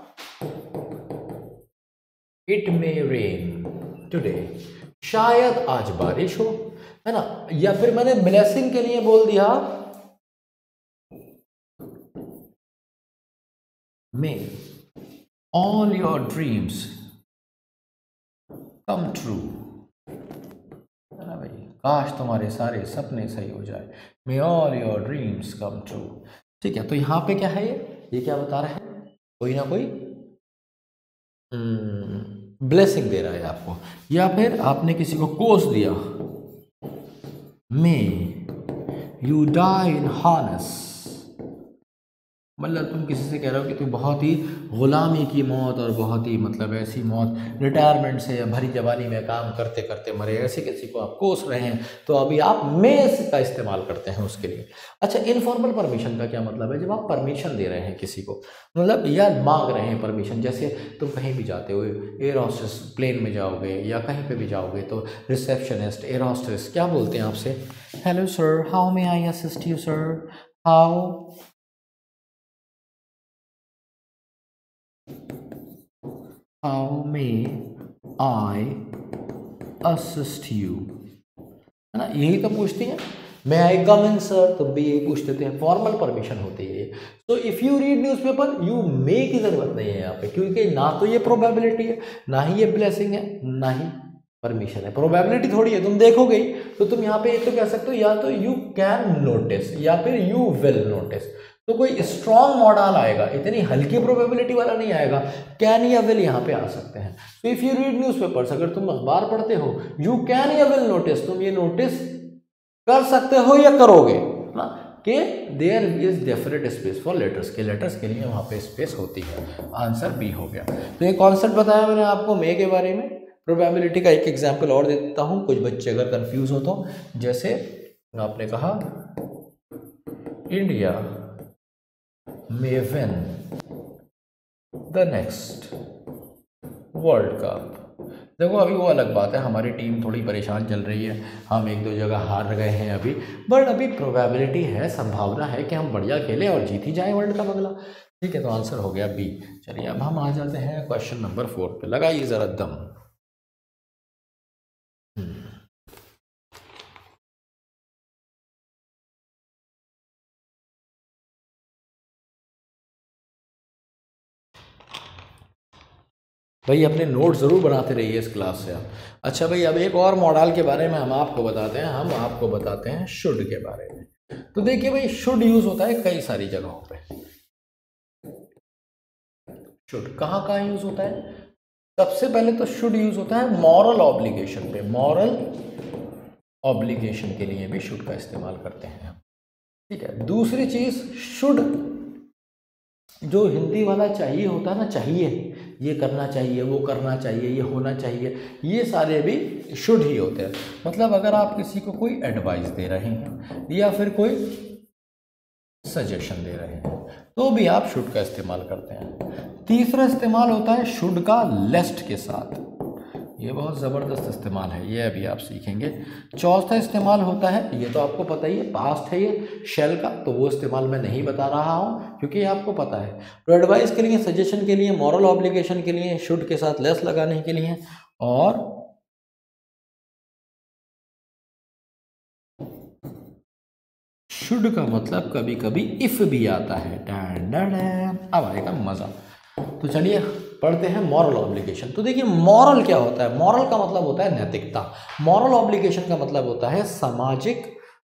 इट मे रेन टुडे, शायद आज बारिश हो, है ना। या फिर मैंने ब्लेसिंग के लिए बोल दिया may all your dreams come true, है ना भाई, काश तुम्हारे सारे सपने सही हो जाए, may all your dreams come true. ठीक है, तो यहाँ पे क्या है, ये क्या बता रहा है, कोई ना कोई ब्लेसिंग दे रहा है आपको। या फिर आपने किसी को कोस दिया, may you die in harness, मतलब तुम किसी से कह रहे हो कि तुम बहुत ही गुलामी की मौत और बहुत ही मतलब ऐसी मौत, रिटायरमेंट से या भरी जवानी में काम करते करते मरे, ऐसे किसी को आप कोस रहे हैं, तो अभी आप में का इस्तेमाल करते हैं उसके लिए। अच्छा, इनफॉर्मल परमिशन का क्या मतलब है, जब आप परमिशन दे रहे हैं किसी को, मतलब या मांग रहे हैं परमिशन, जैसे तुम कहीं भी जाते हो, एयर हॉस्टेस, प्लेन में जाओगे या कहीं पर भी जाओगे, तो रिसेप्शनिस्ट, एयर हॉस्टेस क्या बोलते हैं आपसे, hello sir, how may I assist you sir, how may I assist you, है ना, यही तो पूछती है। मे आई कम इन सर, तो भी यही पूछ देते हैं, फॉर्मल परमिशन होती है ये। तो if you read newspaper, you may की जरूरत नहीं है यहाँ पे, क्योंकि ना तो ये प्रोबेबिलिटी है, ना ही ये ब्लेसिंग है, ना ही परमिशन है। प्रोबेबिलिटी थोड़ी है, तुम देखोगे ही, तो तुम यहाँ पे ये तो कह सकते हो, या तो यू कैन नोटिस या फिर यू विल नोटिस। तो कोई स्ट्रॉन्ग मॉडल आएगा, इतनी हल्की प्रोबेबिलिटी वाला नहीं आएगा, कैन या विल यहाँ पे आ सकते हैं। तो इफ यू रीड न्यूज़पेपर्स, अगर तुम अखबार पढ़ते हो, यू कैन या विल नोटिस, तुम ये नोटिस कर सकते हो या करोगे ना, कि there is definite space for letters, के लेटर्स के लिए वहाँ पे स्पेस होती है। आंसर बी हो गया। तो ये कॉन्सेप्ट बताया मैंने आपको मे के बारे में। प्रोबेबिलिटी का एक एग्जाम्पल और दे देता हूँ, कुछ बच्चे अगर कंफ्यूज हो तो। जैसे आपने कहा India may win the next world cup. देखो, अभी वो अलग बात है, हमारी टीम थोड़ी परेशान चल रही है, हम एक दो जगह हार गए हैं अभी, बट अभी प्रोबेबिलिटी है, संभावना है कि हम बढ़िया खेलें और जीत ही जाए वर्ल्ड कप अगला। ठीक है, तो आंसर हो गया बी। चलिए अब हम आ जाते हैं क्वेश्चन नंबर 4 पे, लगाइए ज़रा दम। भाई अपने नोट ज़रूर बनाते रहिए इस क्लास से आप। अच्छा भाई, अब एक और मॉडल के बारे में हम आपको बताते हैं, हम आपको बताते हैं शुड के बारे में। तो देखिए भाई, शुड यूज़ होता है कई सारी जगहों पे। शुड कहाँ कहाँ यूज़ होता है? सबसे पहले तो शुड यूज़ होता है मॉरल ऑब्लिगेशन पे, मॉरल ऑब्लिगेशन के लिए भी शुड का इस्तेमाल करते हैं हम। ठीक है, दूसरी चीज़, शुड जो हिंदी वाला चाहिए होता है ना, चाहिए, ये करना चाहिए, वो करना चाहिए, ये होना चाहिए, ये सारे भी शुड ही होते हैं। मतलब अगर आप किसी को कोई एडवाइस दे रहे हैं या फिर कोई सजेशन दे रहे हैं, तो भी आप शुड का इस्तेमाल करते हैं। तीसरा इस्तेमाल होता है शुड का लेस्ट के साथ, ये बहुत ज़बरदस्त इस्तेमाल है, ये अभी आप सीखेंगे। चौथा इस्तेमाल होता है, ये तो आपको पता ही है, पास्ट है ये, शेल का, तो वो इस्तेमाल मैं नहीं बता रहा हूँ क्योंकि ये आपको पता है। तो एडवाइस के लिए, सजेशन के लिए, मॉरल ऑब्लिगेशन के लिए शुड के साथ लेस लगाने के लिए, और शुड का मतलब कभी कभी इफ भी आता है। अब आएगा मजा। तो चलिए पढ़ते हैं मॉरल ऑब्लिगेशन। तो देखिए मॉरल क्या होता है। मॉरल का मतलब होता है नैतिकता। मॉरल ऑब्लिगेशन का मतलब होता है सामाजिक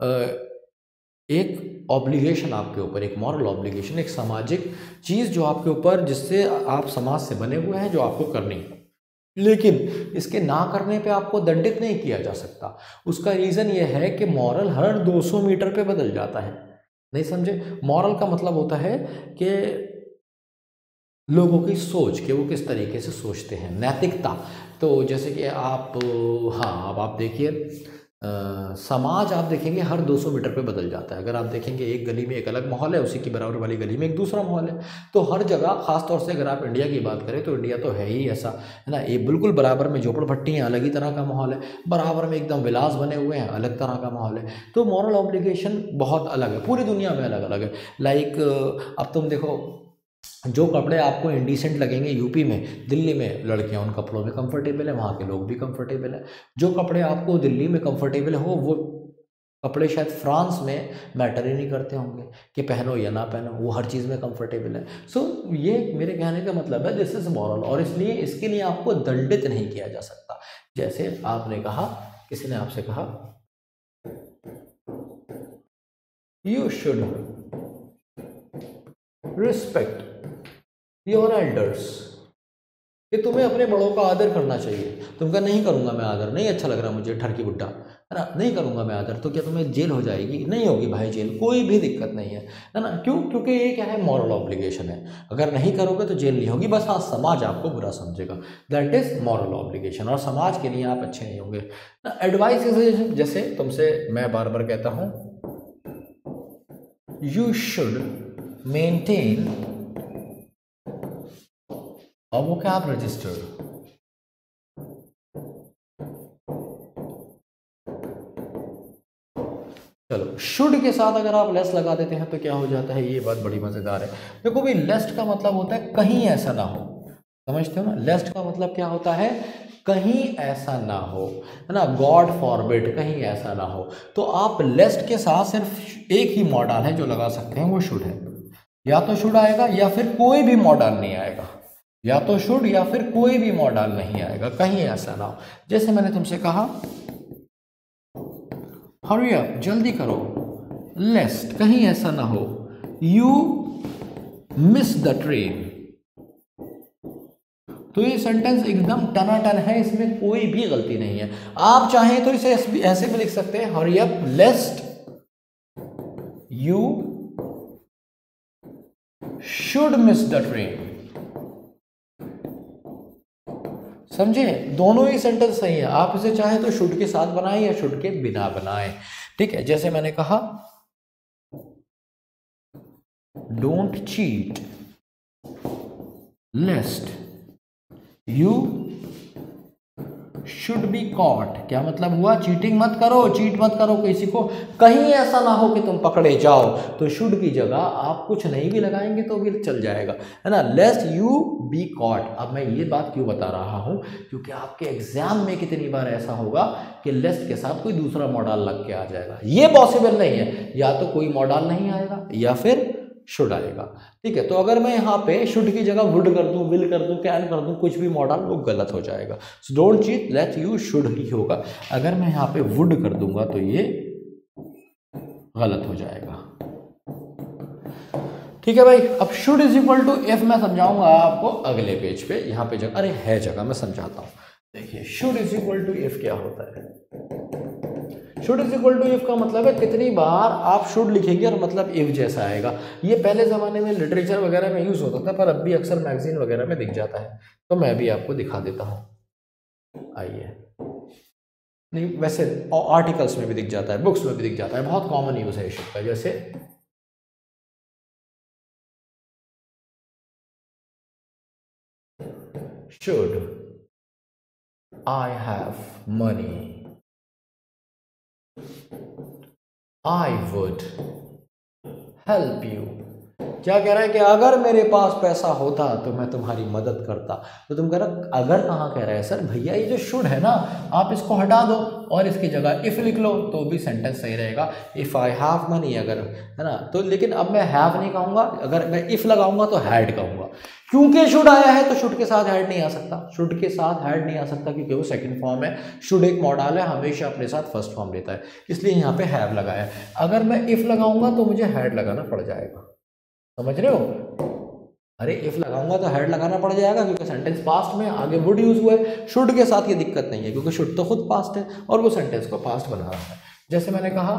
एक ऑब्लिगेशन आपके ऊपर, एक मॉरल ऑब्लिगेशन, एक सामाजिक चीज़ जो आपके ऊपर, जिससे आप समाज से बने हुए हैं, जो आपको करनी है, लेकिन इसके ना करने पे आपको दंडित नहीं किया जा सकता। उसका रीज़न ये है कि मॉरल हर 200 मीटर पे बदल जाता है। नहीं समझे? मॉरल का मतलब होता है कि लोगों की सोच, कि वो किस तरीके से सोचते हैं, नैतिकता। तो जैसे कि आप, हाँ, अब आप देखिए समाज आप देखेंगे हर 200 मीटर पे बदल जाता है। अगर आप देखेंगे एक गली में एक अलग माहौल है, उसी की बराबर वाली गली में एक दूसरा माहौल है। तो हर जगह, खासतौर से अगर आप इंडिया की बात करें तो इंडिया तो है ही ऐसा, है ना। ये बिल्कुल बराबर में झोपड़पट्टी हैं, अलग ही तरह का माहौल है। बराबर में एकदम विलास बने हुए हैं, अलग तरह का माहौल है। तो मॉरल ऑब्लिगेशन बहुत अलग है, पूरी दुनिया में अलग अलग है। लाइक अब तुम देखो, जो कपड़े आपको इंडिसेंट लगेंगे यूपी में, दिल्ली में लड़कियां उन कपड़ों में कंफर्टेबल है, वहाँ के लोग भी कंफर्टेबल है। जो कपड़े आपको दिल्ली में कंफर्टेबल हो, वो कपड़े शायद फ्रांस में मैटर ही नहीं करते होंगे कि पहनो या ना पहनो, वो हर चीज़ में कंफर्टेबल है। सो ये मेरे कहने का मतलब है, दिस इज मॉरल, और इसलिए इसके लिए आपको दंडित नहीं किया जा सकता। जैसे आपने कहा, किसी ने आपसे कहा you should respect your elders, कि तुम्हें अपने बड़ों का आदर करना चाहिए। तुम कहा नहीं करूंगा मैं आदर, नहीं अच्छा लग रहा मुझे ठरकी बुड्ढा, है ना, नहीं करूंगा मैं आदर, तो क्या तुम्हें जेल हो जाएगी? नहीं होगी भाई जेल, कोई भी दिक्कत नहीं है ना। क्यों? क्योंकि ये क्या है, मॉरल ऑब्लिगेशन है। अगर नहीं करोगे तो जेल नहीं होगी, बस हाँ समाज आपको बुरा समझेगा। दैट इज मॉरल ऑब्लिगेशन, और समाज के लिए आप अच्छे नहीं होंगे ना। एडवाइस, जैसे तुमसे मैं बार बार कहता हूँ, यू शुड मेंटेन और वो क्या, आप रजिस्टर्ड। चलो, शुड के साथ अगर आप लेस लगा देते हैं तो क्या हो जाता है, ये बात बड़ी मजेदार है। देखो भाई, लेस्ट का मतलब होता है कहीं ऐसा ना हो, समझते हो ना। लेस्ट का मतलब क्या होता है, कहीं ऐसा ना हो, है ना, गॉड फॉरबिड, कहीं ऐसा ना हो। तो आप लेस्ट के साथ सिर्फ एक ही मॉडल है जो लगा सकते हैं, वो शुड है। या तो शुड आएगा या फिर कोई भी मॉडल नहीं आएगा, या तो शुड या फिर कोई भी मॉडल नहीं आएगा, कहीं ऐसा ना हो। जैसे मैंने तुमसे कहा हरी अप, जल्दी करो, लेस्ट, कहीं ऐसा ना हो, यू मिस द ट्रेन। तो ये सेंटेंस एकदम टनाटन है, इसमें कोई भी गलती नहीं है। आप चाहें तो इसे ऐसे भी लिख सकते हैं, hurry up lest you should miss the train. समझे? दोनों ही सेंटेंस सही है। आप इसे चाहें तो शुड के साथ बनाएं या शुड के बिना बनाएं, ठीक है। जैसे मैंने कहा, don't cheat lest you should be caught. क्या मतलब हुआ? चीटिंग मत करो, चीट मत करो किसी को, कहीं ऐसा ना हो कि तुम पकड़े जाओ। तो शुड की जगह आप कुछ नहीं भी लगाएंगे तो भी चल जाएगा, है ना, लेस्ट यू बी कॉट। अब मैं ये बात क्यों बता रहा हूं, क्योंकि आपके एग्जाम में कितनी बार ऐसा होगा कि लेस्ट के साथ कोई दूसरा मॉडल लग के आ जाएगा। ये पॉसिबल नहीं है, या तो कोई मॉडल नहीं आएगा या फिर शुड आएगा, ठीक है। तो अगर मैं यहाँ पे शुड की जगह वुड कर दूं, विल कर दूं, कैन कर दूं, कुछ भी मॉडल, वो गलत हो जाएगा। So don't cheat let you should ही होगा। अगर मैं यहाँ पे वुड कर दूंगा तो ये गलत हो जाएगा, ठीक है भाई। अब should is equal to if मैं समझाऊंगा आपको अगले पेज पे, यहाँ पे जगह, अरे है जगह, मैं समझाता हूँ। देखिए should is equal to if क्या होता है। Should is equal to if का मतलब है कितनी बार आप शुड लिखेंगे और मतलब इफ जैसा आएगा। ये पहले ज़माने में लिटरेचर वगैरह में यूज़ होता था, पर अब भी अक्सर मैगजीन वगैरह में दिख जाता है। तो मैं भी आपको दिखा देता हूँ, आइए। नहीं, वैसे आर्टिकल्स में भी दिख जाता है, बुक्स में भी दिख जाता है, बहुत कॉमन यूज़ है शुड का। जैसे should I have money, I would help you क्या कह रहा है कि अगर मेरे पास पैसा होता तो मैं तुम्हारी मदद करता। तो तुम कह रहे अगर कहाँ कह रहा है सर, भैया ये जो शुड है ना आप इसको हटा दो और इसकी जगह इफ़ लिख लो तो भी सेंटेंस सही रहेगा। इफ़ आई हैव मनी, अगर, है ना, तो लेकिन अब मैं हैव नहीं कहूँगा, अगर मैं इफ़ लगाऊंगा तो हैड कहूँगा। क्योंकि शुड आया है तो शुड के साथ हैड नहीं आ सकता, शुड के साथ हैड नहीं आ सकता क्योंकि वो सेकंड फॉर्म है। शुड एक मॉडल है, हमेशा अपने साथ फर्स्ट फॉर्म लेता है, इसलिए यहाँ पे हैव लगाया है। अगर मैं इफ़ लगाऊंगा तो मुझे हैड लगाना पड़ जाएगा, समझ रहे हो? अरे इफ़ लगाऊंगा तो हैड लगाना पड़ जाएगा क्योंकि सेंटेंस पास्ट में आगे वुड यूज हुआ है। शुड के साथ ये दिक्कत नहीं है क्योंकि शुड तो खुद पास्ट है और वो सेंटेंस को पास्ट बना रहा है। जैसे मैंने कहा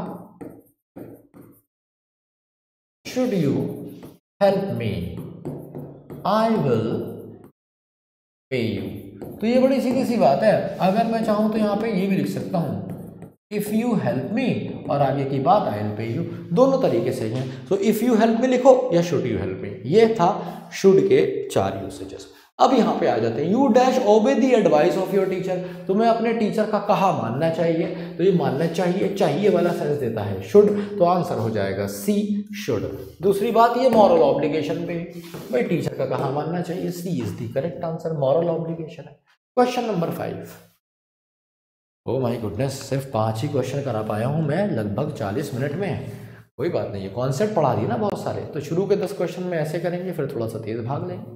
should you help me I will pay you. तो ये बड़ी सीधी सी बात है। अगर मैं चाहूं तो यहाँ पे ये भी लिख सकता हूं इफ़ यू हेल्प मी और आगे की बात आई विल पे यू, दोनों तरीके से हैं। तो इफ़ यू हेल्प मी लिखो या शुड यू हेल्प मी, ये था शुड के 4 यूसेजेस। अब यहाँ पे आ जाते हैं। You dash obey the advice of your teacher, तुम्हें अपने टीचर का कहा मानना चाहिए। तो ये मानना चाहिए, चाहिए वाला सेंस देता है शुड, तो आंसर हो जाएगा सी शुड। दूसरी बात ये मॉरल ऑब्लिगेशन पे, भाई टीचर का कहा मानना चाहिए, C is the correct answer, moral obligation है। Question number 5। Oh my goodness, सिर्फ 5 ही क्वेश्चन करा पाया हूँ मैं लगभग 40 मिनट में। कोई बात नहीं है, कॉन्सेप्ट पढ़ा दिए ना बहुत सारे, तो शुरू के 10 क्वेश्चन में ऐसे करेंगे, फिर थोड़ा सा तेज भाग लेंगे।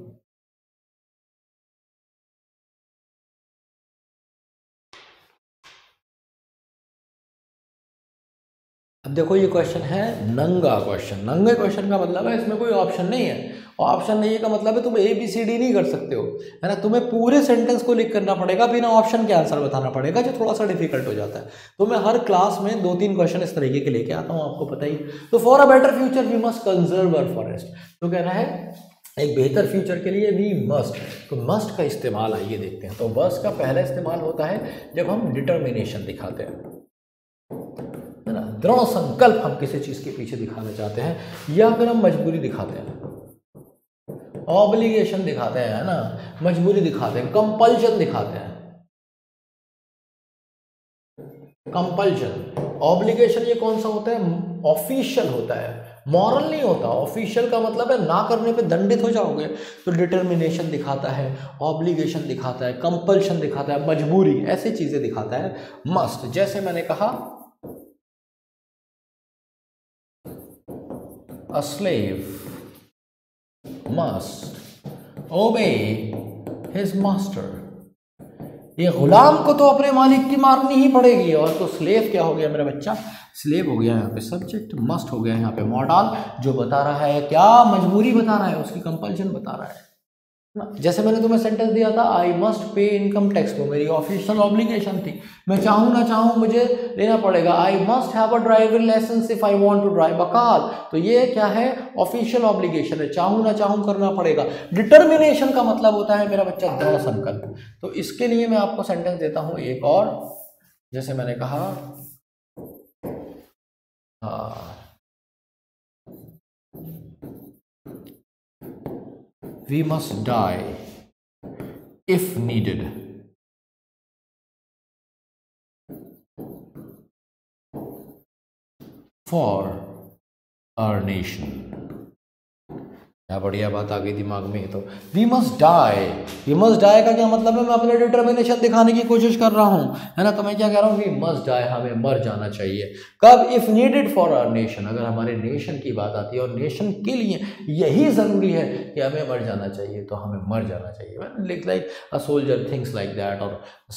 अब देखो ये क्वेश्चन है नंगा क्वेश्चन। नंगे क्वेश्चन का मतलब है इसमें कोई ऑप्शन नहीं है, और ऑप्शन नहीं है का मतलब है तुम ABCD नहीं कर सकते हो, है ना। तुम्हें पूरे सेंटेंस को लिख करना पड़ेगा, बिना ऑप्शन के आंसर बताना पड़ेगा, जो थोड़ा सा डिफिकल्ट हो जाता है। तो मैं हर क्लास में 2-3 क्वेश्चन इस तरीके के लेके आता हूँ, आपको पता ही। तो for a better future we must conserve our forest. तो कह रहा है एक बेहतर फ्यूचर के लिए वी मस्ट, तो मस्ट का इस्तेमाल आइए देखते हैं। तो मस्ट का पहला इस्तेमाल होता है जब हम डिटर्मिनेशन दिखाते हैं, है ना, दृढ़ संकल्प हम किसी चीज के पीछे दिखाना चाहते हैं, या फिर हम मजबूरी दिखाते हैं, ऑब्लिगेशन दिखाते हैं, है ना, मजबूरी दिखाते हैं, कंपल्शन दिखाते हैं। कंपल्शन, ऑब्लिगेशन ये कौन सा होता है? ऑफिशियल होता है, मॉरल नहीं होता। ऑफिशियल का मतलब है ना करने पे दंडित हो जाओगे। तो डिटर्मिनेशन दिखाता है, ऑब्लिगेशन दिखाता है, कंपल्शन दिखाता है, मजबूरी, ऐसी चीजें दिखाता है मस्ट। जैसे मैंने कहा A slave must obey his master। ये गुलाम को तो अपने मालिक की मारनी ही पड़ेगी। और तो स्लेव क्या हो गया मेरा बच्चा? स्लेव हो गया यहाँ पे सब्जेक्ट, मस्ट हो गया यहाँ पे मॉडल, जो बता रहा है क्या? मजबूरी बता रहा है, उसकी कंपल्शन बता रहा है। जैसे मैंने तुम्हें सेंटेंस दिया था I must pay income tax, को मेरी ऑफिशियल ऑब्लिगेशन थी, मैं चाहूँ ना चाहूँ मुझे लेना पड़ेगा। I must have a driving licence if I want to drive a car. तो ये क्या है? ऑफिशियल ऑब्लिगेशन है, चाहूँ ना चाहूँ करना पड़ेगा। डिटर्मिनेशन का मतलब होता है मेरा बच्चा दृढ़ संकल्प। तो इसके लिए मैं आपको सेंटेंस देता हूँ एक और, जैसे मैंने कहा we must die if needed for our nation। क्या बढ़िया बात आ गई दिमाग में। तो we must die, we must die का क्या मतलब है? मैं अपने डिटर्मिनेशन दिखाने की कोशिश कर रहा हूँ, है ना। तो मैं क्या कह रहा हूँ? वी मस्ट डाई, हमें मर जाना चाहिए। कब? If needed for our nation, अगर हमारे नेशन की बात आती है और नेशन के लिए यही जरूरी है कि हमें मर जाना चाहिए, तो हमें मर जाना चाहिए। Like a soldier thinks like that, और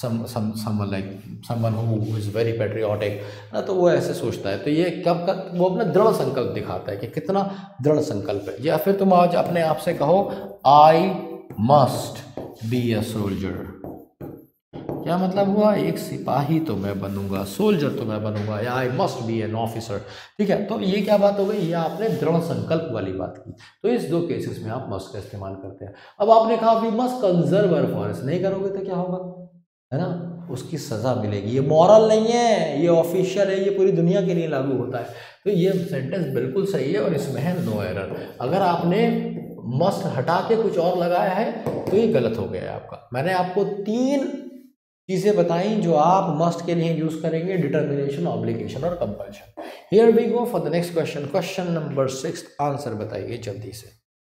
someone who is very patriotic, ना, तो वो ऐसे सोचता है। तो ये कब वो अपना दृढ़ संकल्प दिखाता है कि कितना दृढ़ संकल्प है। या फिर तुम आज अपने आप से कहो I must be a soldier. क्या मतलब हुआ? एक सिपाही तो मैं बनूंगा, सोल्जर तो मैं बनूंगा, या I must be an officer. ठीक है, तो ये क्या बात हो गई? ये आपने दृढ़ संकल्प वाली बात की। तो इस 2 केसेस में आप मस्ट का इस्तेमाल करते हैं। अब आपने कहा we must conserve our forest, नहीं करोगे तो क्या होगा, है ना, उसकी सजा मिलेगी। ये मॉरल नहीं है, ये ऑफिशियल है, ये पूरी दुनिया के लिए लागू होता है। तो ये सेंटेंस बिल्कुल सही है और इसमें है नो एरर। अगर आपने मस्ट हटा के कुछ और लगाया है तो ये गलत हो गया है आपका। मैंने आपको 3 चीज़ें बताई जो आप मस्ट के लिए यूज़ करेंगे, डिटर्मिनेशन, ऑब्लिगेशन और compulsion. Here we go for the next question, question number 6, answer बताइए जल्दी से।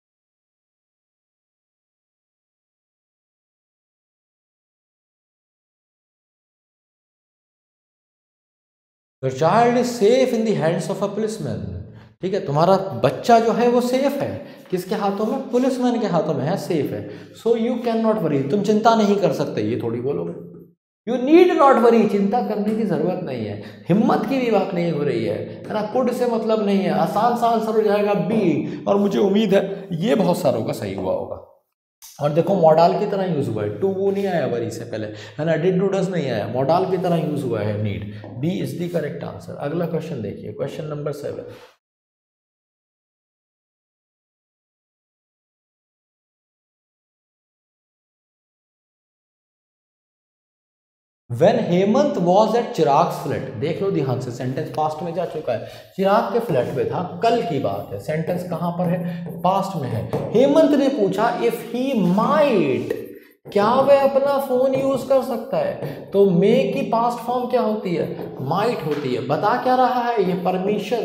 Your child is safe in the hands of a policeman. ठीक है, तुम्हारा बच्चा जो है वो सेफ है, किसके हाथों में? पुलिसमैन के हाथों में है, सेफ है। So you can not worry, तुम चिंता नहीं कर सकते, ये थोड़ी बोलोगे। यू नीड नॉट वरी, चिंता करने की जरूरत नहीं है, हिम्मत की भी बात नहीं हो रही है ना, कुड से मतलब नहीं है, आसान सा आंसर हो जाएगा बी। और मुझे उम्मीद है ये बहुत सारों का सही हुआ होगा। और देखो मॉडल की तरह यूज हुआ है, टू वो नहीं आया वरी से पहले, है ना, डिड डू डज नहीं आया, मॉडल की तरह यूज हुआ है need. B is the correct answer. अगला क्वेश्चन देखिए, question number 7। When Hemant was at Chirag flat, देख लो ध्यान से, सेंटेंस पास्ट में जा चुका है, चिराग के फ्लैट में था, कल की बात है, सेंटेंस कहां पर है? पास्ट में है। हेमंत ने पूछा इफ ही माइट, क्या वह अपना फोन यूज कर सकता है? तो मे की पास्ट फॉर्म क्या होती है? माइट होती है। बता क्या रहा है? ये परमिशन,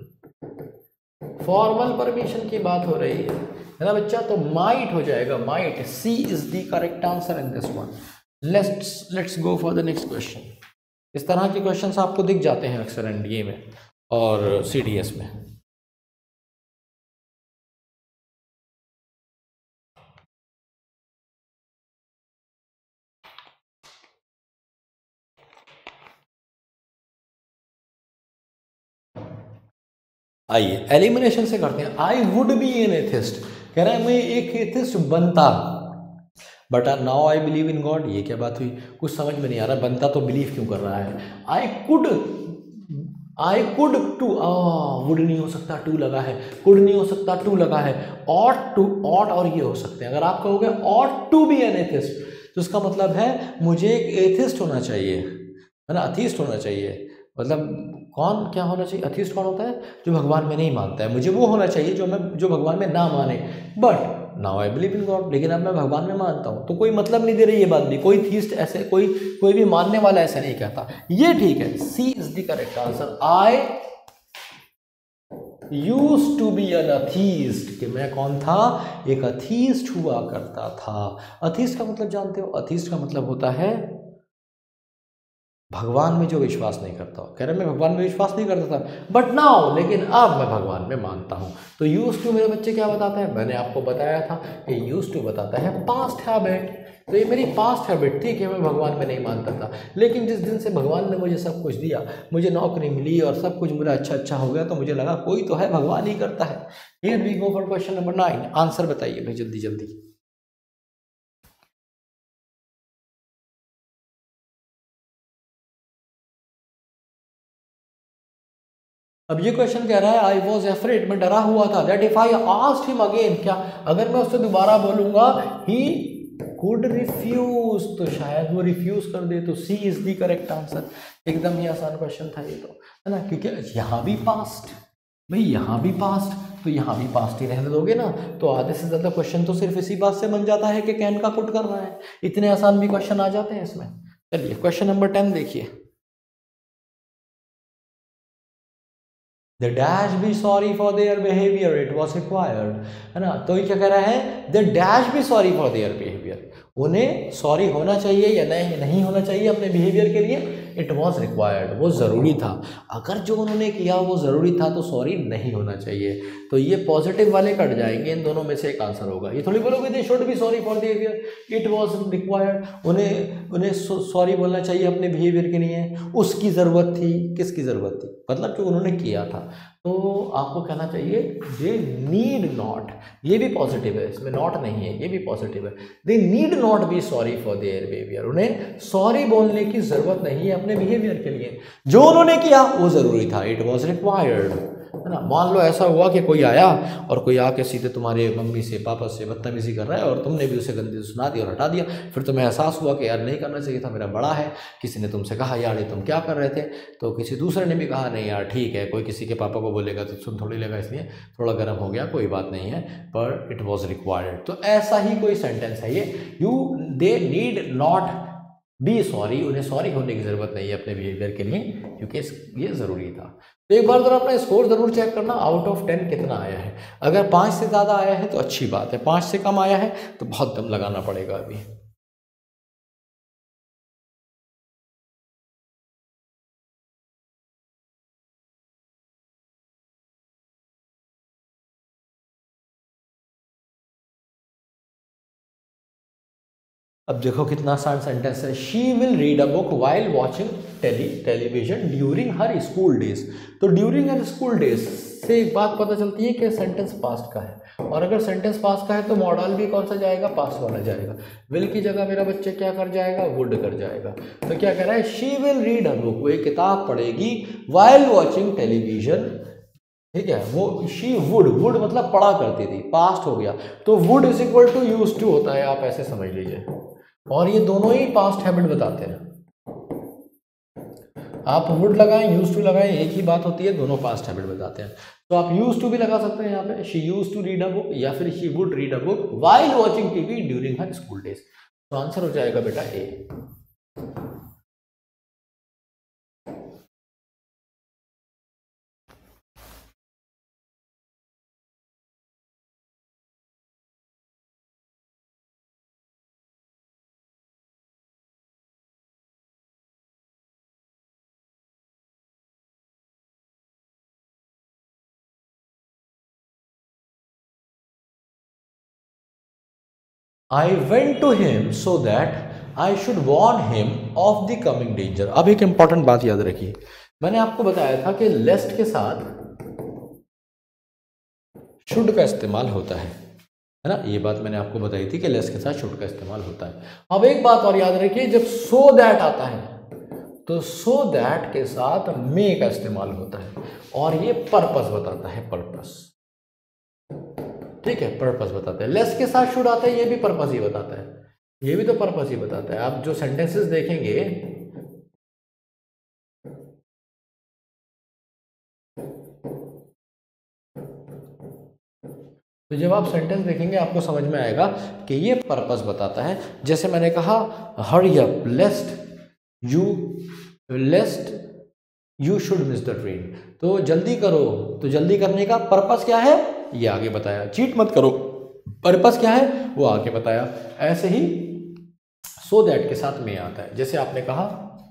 फॉर्मल परमिशन की बात हो रही है ना बच्चा, तो माइट हो जाएगा, might. C is the correct answer in this one. Let's go for the next question. इस तरह के क्वेश्चंस आपको दिख जाते हैं अक्सर एनडीए में और सीडीएस में। आइए एलिमिनेशन से करते हैं। I would be an atheist, कह रहा है मैं एक एथिस्ट बनता, but now I believe in God. ये क्या बात हुई? कुछ समझ में नहीं आ रहा, बनता तो बिलीव क्यों कर रहा है? आई कुड टू, वुड नहीं हो सकता, टू लगा है, कुड नहीं हो सकता, टू लगा है, ऑट टू, ऑट और ये हो सकते हैं। अगर आप कहोगे ought to be an atheist, तो इसका मतलब है मुझे एक एथिस्ट होना चाहिए, है ना, अथीस्ट होना चाहिए। मतलब कौन क्या होना चाहिए? अथीस्ट कौन होता है? जो भगवान में नहीं मानता है। मुझे वो होना चाहिए जो भगवान में ना माने। But now I believe in God, लेकिन अब मैं भगवान में मानता हूँ, तो कोई मतलब नहीं दे रही ये बात भी। कोई थीस्ट ऐसे, कोई भी मानने वाला ऐसा नहीं कहता। ये ठीक है, C is the correct answer. I used to be an atheist, कि मैं कौन था? एक अथीस्ट हुआ करता था। अथीस्ट का मतलब जानते हो? अथीस्ट का मतलब होता है भगवान में जो विश्वास नहीं करता। कह रहे मैं भगवान में विश्वास नहीं करता था, बट नाउ, लेकिन अब मैं भगवान में मानता हूं। तो यूज टू मेरे बच्चे क्या बताता है? मैंने आपको बताया था कि यूज टू बताता है पास्ट हैबिट। तो ये मेरी पास्ट हैबिट थी कि मैं भगवान में नहीं मानता था, लेकिन जिस दिन से भगवान ने मुझे सब कुछ दिया, मुझे नौकरी मिली और सब कुछ मेरा अच्छा हो गया, तो मुझे लगा कोई तो है, भगवान ही करता है। Here we go for question number 9। Answer बताइए भाई जल्दी जल्दी। अब ये क्वेश्चन कह रहा है आई वॉज एफ्रेड, मैं डरा हुआ था, that if I asked him again, क्या अगर मैं उससे दोबारा बोलूंगा ही कुड रिफ्यूज, तो शायद वो रिफ्यूज कर दे। तो C is the correct answer. एकदम ही आसान क्वेश्चन था ये, तो है ना, क्योंकि यहाँ भी पास्ट, भाई यहाँ भी पास्ट, तो यहाँ भी पास्ट ही रहने दोगे ना, तो आधे से ज्यादा क्वेश्चन तो सिर्फ इसी बात से बन जाता है कि कैन का पुट कर रहा है। इतने आसान भी क्वेश्चन आ जाते हैं इसमें। चलिए क्वेश्चन नंबर 10 देखिए। The dash be sorry for their behavior, it was required, है ना। तो ये क्या कह रहा है? The dash be sorry for their behavior, उन्हें सॉरी होना चाहिए या नहीं होना चाहिए अपने बिहेवियर के लिए? इट वॉज रिक्वायर्ड, वो ज़रूरी था। अगर जो उन्होंने किया वो ज़रूरी था तो सॉरी नहीं होना चाहिए। तो ये पॉजिटिव वाले कट जाएंगे, इन दोनों में से एक आंसर होगा। ये थोड़ी बोलोगे they should be sorry for behaviour, it was required, उन्हें सॉरी बोलना चाहिए अपने बिहेवियर के लिए, उसकी ज़रूरत थी। किसकी ज़रूरत थी? मतलब जो उन्होंने किया था। तो आपको कहना चाहिए दे नीड नॉट, ये भी पॉजिटिव है, इसमें नॉट नहीं है, ये भी पॉजिटिव है। They need not be sorry for their behaviour, उन्हें सॉरी बोलने की जरूरत नहीं है अपने बिहेवियर के लिए। जो उन्होंने किया वो जरूरी था, इट वॉज रिक्वायर्ड, है ना। मान लो ऐसा हुआ कि कोई आया और कोई आके सीधे तुम्हारे मम्मी से पापा से बदतमीजी कर रहा है और तुमने भी उसे गंदी सुना दी और हटा दिया। फिर तुम्हें एहसास हुआ कि यार नहीं करना चाहिए था, मेरा बड़ा है। किसी ने तुमसे कहा यार ये तुम क्या कर रहे थे, तो किसी दूसरे ने भी कहा नहीं यार ठीक है, कोई किसी के पापा को बोलेगा तो सुन थोड़ी लेगा, इसलिए थोड़ा गर्म हो गया, कोई बात नहीं है, पर इट वॉज रिक्वायर्ड। तो ऐसा ही कोई सेंटेंस है ये, they need not be sorry, उन्हें सॉरी होने की जरूरत नहीं है अपने बिहेवियर के लिए, क्योंकि ये जरूरी था। तो एक बार जरा अपना स्कोर जरूर चेक करना, आउट ऑफ 10 कितना आया है। अगर 5 से ज़्यादा आया है तो अच्छी बात है, 5 से कम आया है तो बहुत दम लगाना पड़ेगा अभी। अब देखो कितना आसान सेंटेंस है। She will read a book while watching television during her school days. तो ड्यूरिंग हर स्कूल डेज से एक बात पता चलती है कि सेंटेंस पास्ट का है, और अगर सेंटेंस पास्ट का है तो मॉडल भी कौन सा जाएगा, पास्ट वाला जाएगा। विल की जगह मेरा बच्चे क्या कर जाएगा, वुड कर जाएगा। तो क्या कह रहा है, she will read a book, वो एक किताब पढ़ेगी, वाइल वॉचिंग टेलीविजन, ठीक है। वो शी वुड मतलब पढ़ा करती थी, पास्ट हो गया, तो would is equal to use to होता है, आप ऐसे समझ लीजिए। और ये दोनों ही पास्ट हैबिट बताते हैं। आप वुड लगाएं, यूज टू लगाएं, एक ही बात होती है, दोनों पास्ट हैबिट बताते हैं। तो आप यूज टू भी लगा सकते हैं यहाँ पे, she use to read a book, या फिर she would read a book while watching TV during her school days. तो आंसर हो जाएगा बेटा A. I went to him so that I should warn him of the coming danger. अब एक important बात याद रखिए, मैंने आपको बताया था कि लेस्ट के साथ शुड का इस्तेमाल होता है ना। ये बात मैंने आपको बताई थी कि लेस के साथ शुड का इस्तेमाल होता है। अब एक बात और याद रखिए, जब सो दैट आता है तो सो दैट के साथ मे का इस्तेमाल होता है, और ये पर्पस बताता है, पर्पस, ठीक है, पर्पस बताता है। लेस के साथ शुड आता है, ये भी पर्पस ही बताता है, ये भी तो पर्पस ही बताता है। आप जो सेंटेंसेस देखेंगे, तो जब आप सेंटेंस देखेंगे आपको समझ में आएगा कि ये पर्पस बताता है। जैसे मैंने कहा, hurry up lest you should miss the train, तो जल्दी करो, तो जल्दी करने का पर्पस क्या है, ये आगे बताया। चीट मत करो, पर्पस क्या है वो आगे बताया। ऐसे ही सो दैट के साथ में आता है। जैसे आपने कहा,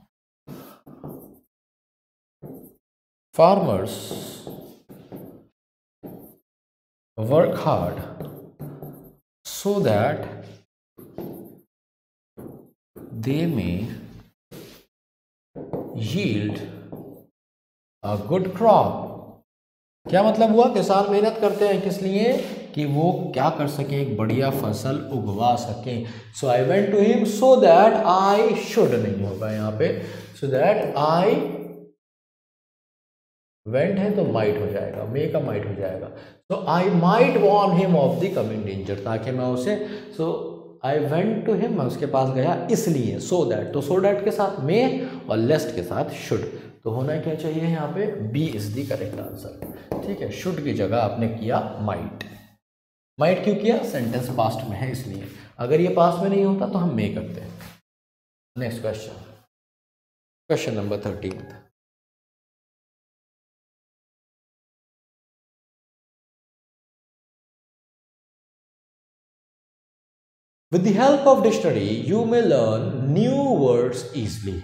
farmers work hard so that they may yield a good crop। क्या मतलब हुआ, किसान मेहनत करते हैं किस लिए, कि वो क्या कर सकें, एक बढ़िया फसल उगवा सकें। So I went to him so that I should नहीं होगा यहाँ पे, सो दैट आई वेंट है तो माइट हो जाएगा, मे का माइट हो जाएगा। तो I might warn him of the coming danger, ताकि मैं उसे, so I went to him, मैं उसके पास गया इसलिए, सो दैट, तो सो दैट के साथ मे और लेस्ट के साथ शुड, तो होना क्या चाहिए यहाँ पे, B is the correct answer, ठीक है। शुड की जगह आपने किया माइट। माइट क्यों किया, सेंटेंस पास्ट में है इसलिए, अगर ये पास्ट में नहीं होता तो हम मे करते हैं। Next question, question number 13। With the help of dictionary, you may learn new words easily.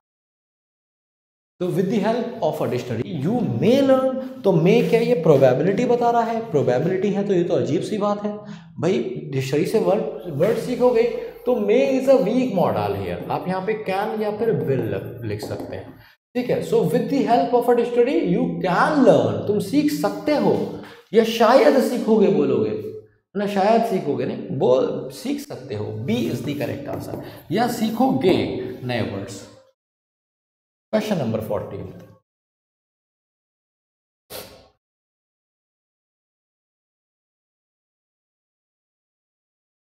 तो with the help of a dictionary you may learn, तो मे क्या, ये प्रोबेबिलिटी बता रहा है, प्रोबेबिलिटी है तो ये तो अजीब सी बात है भाई, डिक्शनरी से वर्ड सीखोगे। तो may is a weak modal here, आप यहाँ पे कैन या फिर विल लिख सकते हैं, ठीक है। So with the help of a dictionary you can learn, तुम सीख सकते हो, या शायद सीखोगे बोलोगे ना, शायद सीखोगे नहीं, बोल सीख सकते हो, B is the correct answer, या सीखोगे नए वर्ड्स। Question number 14।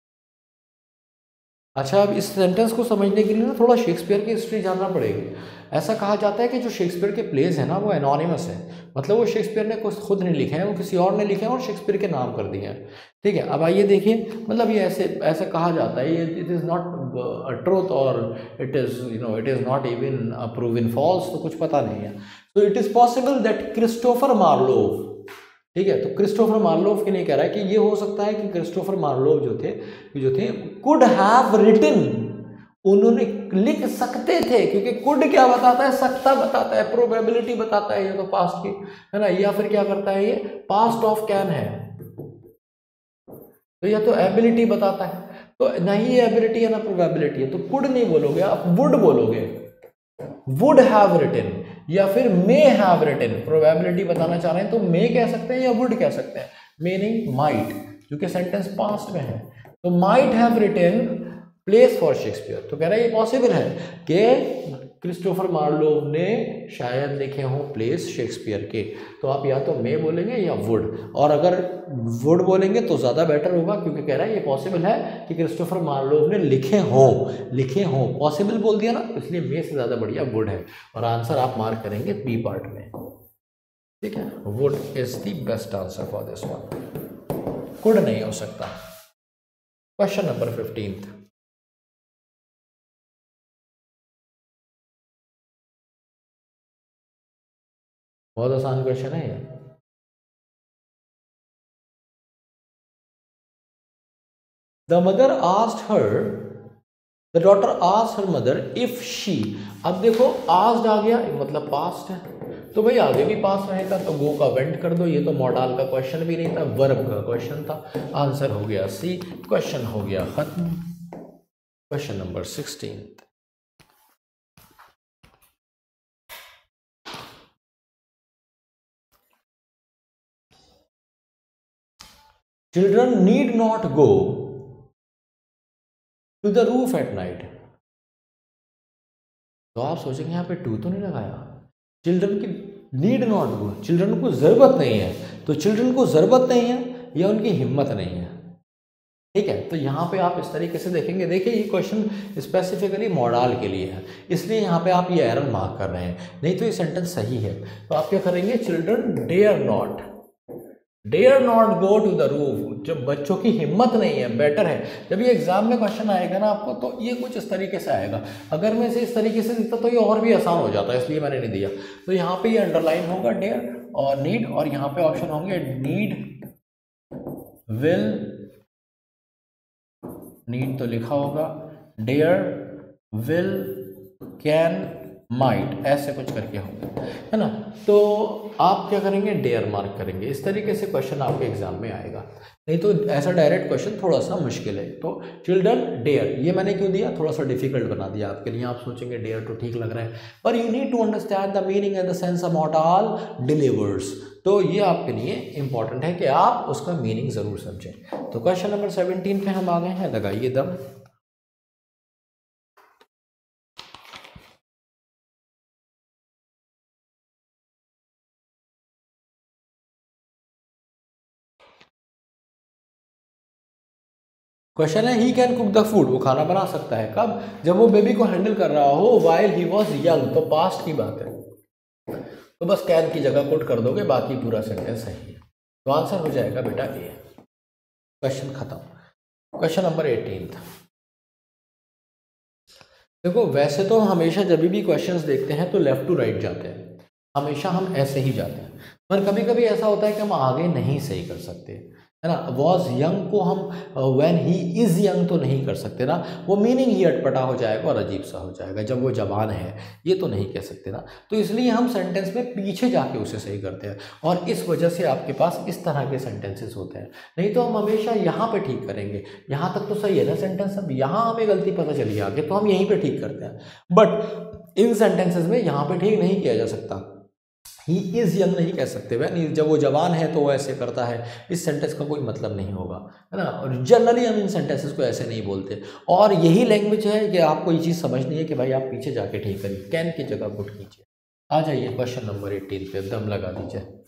अच्छा, अब इस सेंटेंस को समझने के लिए ना थोड़ा शेक्सपियर की हिस्ट्री जानना पड़ेगी। ऐसा कहा जाता है कि जो शेक्सपियर के प्लेज हैं ना वो एनोनिमस है, मतलब वो शेक्सपियर ने खुद नहीं लिखे हैं, वो किसी और ने लिखे हैं और शेक्सपियर के नाम कर दिए हैं। ठीक है, अब आइए देखिए, मतलब ये ऐसे कहा जाता है, ये इट इज़ नॉट ट्रूथ और it is not even proven false, तो कुछ पता नहीं है। तो it is possible that Christopher Marlowe, ठीक है, तो क्रिस्टोफर मार्लोव के लिए कह रहा है कि ये हो सकता है कि क्रिस्टोफर मार्लोव जो थे कुड हैव रिटन, उन्होंने लिख सकते थे, क्योंकि कुड क्या बताता है, सकता बताता है, प्रोबेबिलिटी बताता है, ये तो पास्ट की है ना, या फिर क्या करता है, ये पास्ट ऑफ कैन है, तो यह तो एबिलिटी बताता है, तो ना ही ये एबिलिटी है ना प्रोबेबिलिटी है, तो कुड नहीं बोलोगे आप, वुड बोलोगे, वुड हैव रिटन या फिर मे हैव रिटन, प्रोबेबिलिटी बताना चाह रहे हैं तो मे कह सकते हैं या वुड कह सकते हैं, मीनिंग माइट, क्योंकि सेंटेंस पास्ट में है, तो might have written place for Shakespeare, तो कह रहा है ये पॉसिबल है कि क्रिस्टोफर मार्लोव ने शायद लिखे हों प्लेस शेक्सपियर के, तो आप या तो मे बोलेंगे या वुड, और अगर वुड बोलेंगे तो ज़्यादा बेटर होगा, क्योंकि कह रहा है ये पॉसिबल है कि क्रिस्टोफर मार्लोव ने लिखे हों, पॉसिबल बोल दिया ना, इसलिए मे से ज़्यादा बढ़िया वुड है, और आंसर आप मार्क करेंगे बी पार्ट में, ठीक है, would is the best answer for this one, could नहीं हो सकता। क्वेश्चन नंबर 15, बहुत आसान क्वेश्चन है ये। The mother asked her, the daughter asked her mother if she, अब देखो आस्क्ड आ गया मतलब पास्ट है, तो भाई आगे भी पास्ट रहेगा, तो गो का वेंट कर दो, ये तो मॉडल का क्वेश्चन भी नहीं था, वर्ब का क्वेश्चन था, आंसर हो गया सी, क्वेश्चन हो गया खत्म। Question number 16, children need not go to the roof at night, तो आप सोचेंगे यहाँ पे टू तो नहीं लगाया, चिल्ड्रन की नीड नॉट गो, चिल्ड्रन को ज़रूरत नहीं है, तो चिल्ड्रन को ज़रूरत नहीं है या उनकी हिम्मत नहीं है, ठीक है, तो यहाँ पे आप इस तरीके से देखेंगे, देखिए ये क्वेश्चन स्पेसिफिकली मॉडल के लिए है, इसलिए यहाँ पे आप ये एरर मार्क कर रहे हैं, नहीं तो ये सेंटेंस सही है, तो आप क्या करेंगे, children dare not go to the roof, जब बच्चों की हिम्मत नहीं है, बेटर है, जब ये एग्जाम में क्वेश्चन आएगा ना आपको, तो ये कुछ इस तरीके से आएगा, अगर मैं इसे इस तरीके से देता तो ये और भी आसान हो जाता है, इसलिए मैंने नहीं दिया, तो यहाँ पे ये अंडरलाइन होगा डेयर और नीड, और यहाँ पे ऑप्शन होंगे नीड, विल, नीड तो लिखा होगा, डेयर, विल, कैन, माइट, ऐसे कुछ करके होंगे, है ना, तो आप क्या करेंगे, डेयर मार्क करेंगे, इस तरीके से क्वेश्चन आपके एग्जाम में आएगा, नहीं तो ऐसा डायरेक्ट क्वेश्चन थोड़ा सा मुश्किल है, तो चिल्ड्रन डेयर, ये मैंने क्यों दिया, थोड़ा सा डिफिकल्ट बना दिया आपके लिए, आप सोचेंगे डेयर तो ठीक लग रहा है, पर you need to understand the meaning and the sense about all delivers, तो ये आपके लिए इंपॉर्टेंट है कि आप उसका मीनिंग ज़रूर समझें। तो क्वेश्चन नंबर 17 पे हम आ गए हैं, लगाइए दम। क्वेश्चन है, he can cook the food, वो खाना बना सकता है, कब, जब वो बेबी को हैंडल कर रहा हो, वाइल ही वॉज यंग, तो पास्ट की बात है, तो बस कैन की जगह पुट कर दोगे, बाकी पूरा सेंटेंस सही है, तो आंसर हो जाएगा बेटा ए, क्वेश्चन खत्म। क्वेश्चन नंबर 18, देखो वैसे तो हमेशा जब भी क्वेश्चंस देखते हैं तो लेफ्ट टू राइट जाते हैं, हमेशा हम ऐसे ही जाते हैं, पर कभी कभी ऐसा होता है कि हम आगे नहीं सही कर सकते, है ना, वॉज यंग को हम व्हेन ही इज़ यंग तो नहीं कर सकते ना, वो मीनिंग ही अटपटा हो जाएगा और अजीब सा हो जाएगा, जब वो जवान है ये तो नहीं कह सकते ना, तो इसलिए हम सेंटेंस में पीछे जाके उसे सही करते हैं, और इस वजह से आपके पास इस तरह के सेंटेंसेस होते हैं, नहीं तो हम हमेशा यहाँ पे ठीक करेंगे, यहाँ तक तो सही है ना सेंटेंस, अब यहाँ हमें गलती पता चली आगे तो हम यहीं पे ठीक करते हैं, बट इन सेंटेंसेस में यहाँ पे ठीक नहीं किया जा सकता, ही इज़ यंग नहीं कह सकते, वैन जब वो जवान है तो वो ऐसे करता है, इस सेंटेंस का कोई मतलब नहीं होगा, है ना, और जनरली हम इन सेंटेंसेस को ऐसे नहीं बोलते, और यही लैंग्वेज है कि आपको ये चीज़ समझनी है कि भाई आप पीछे जाके ठीक करिए, कैन की जगह पुट कीजिए। आ जाइए क्वेश्चन नंबर 18 पे, दम लगा दीजिए।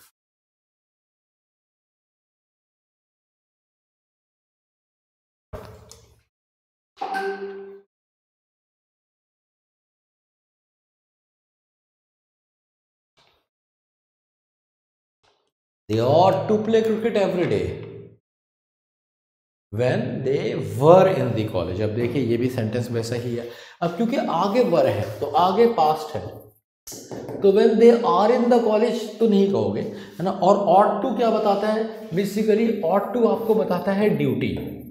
They ought to play cricket every day when they were in the college। अब देखिए ये भी सेंटेंस वैसा ही है। अब क्योंकि आगे वर है तो आगे पास्ट है, तो when they are in the college तो नहीं कहोगे, है ना। और ought to क्या बताता है, बेसिकली ought to आपको बताता है ड्यूटी,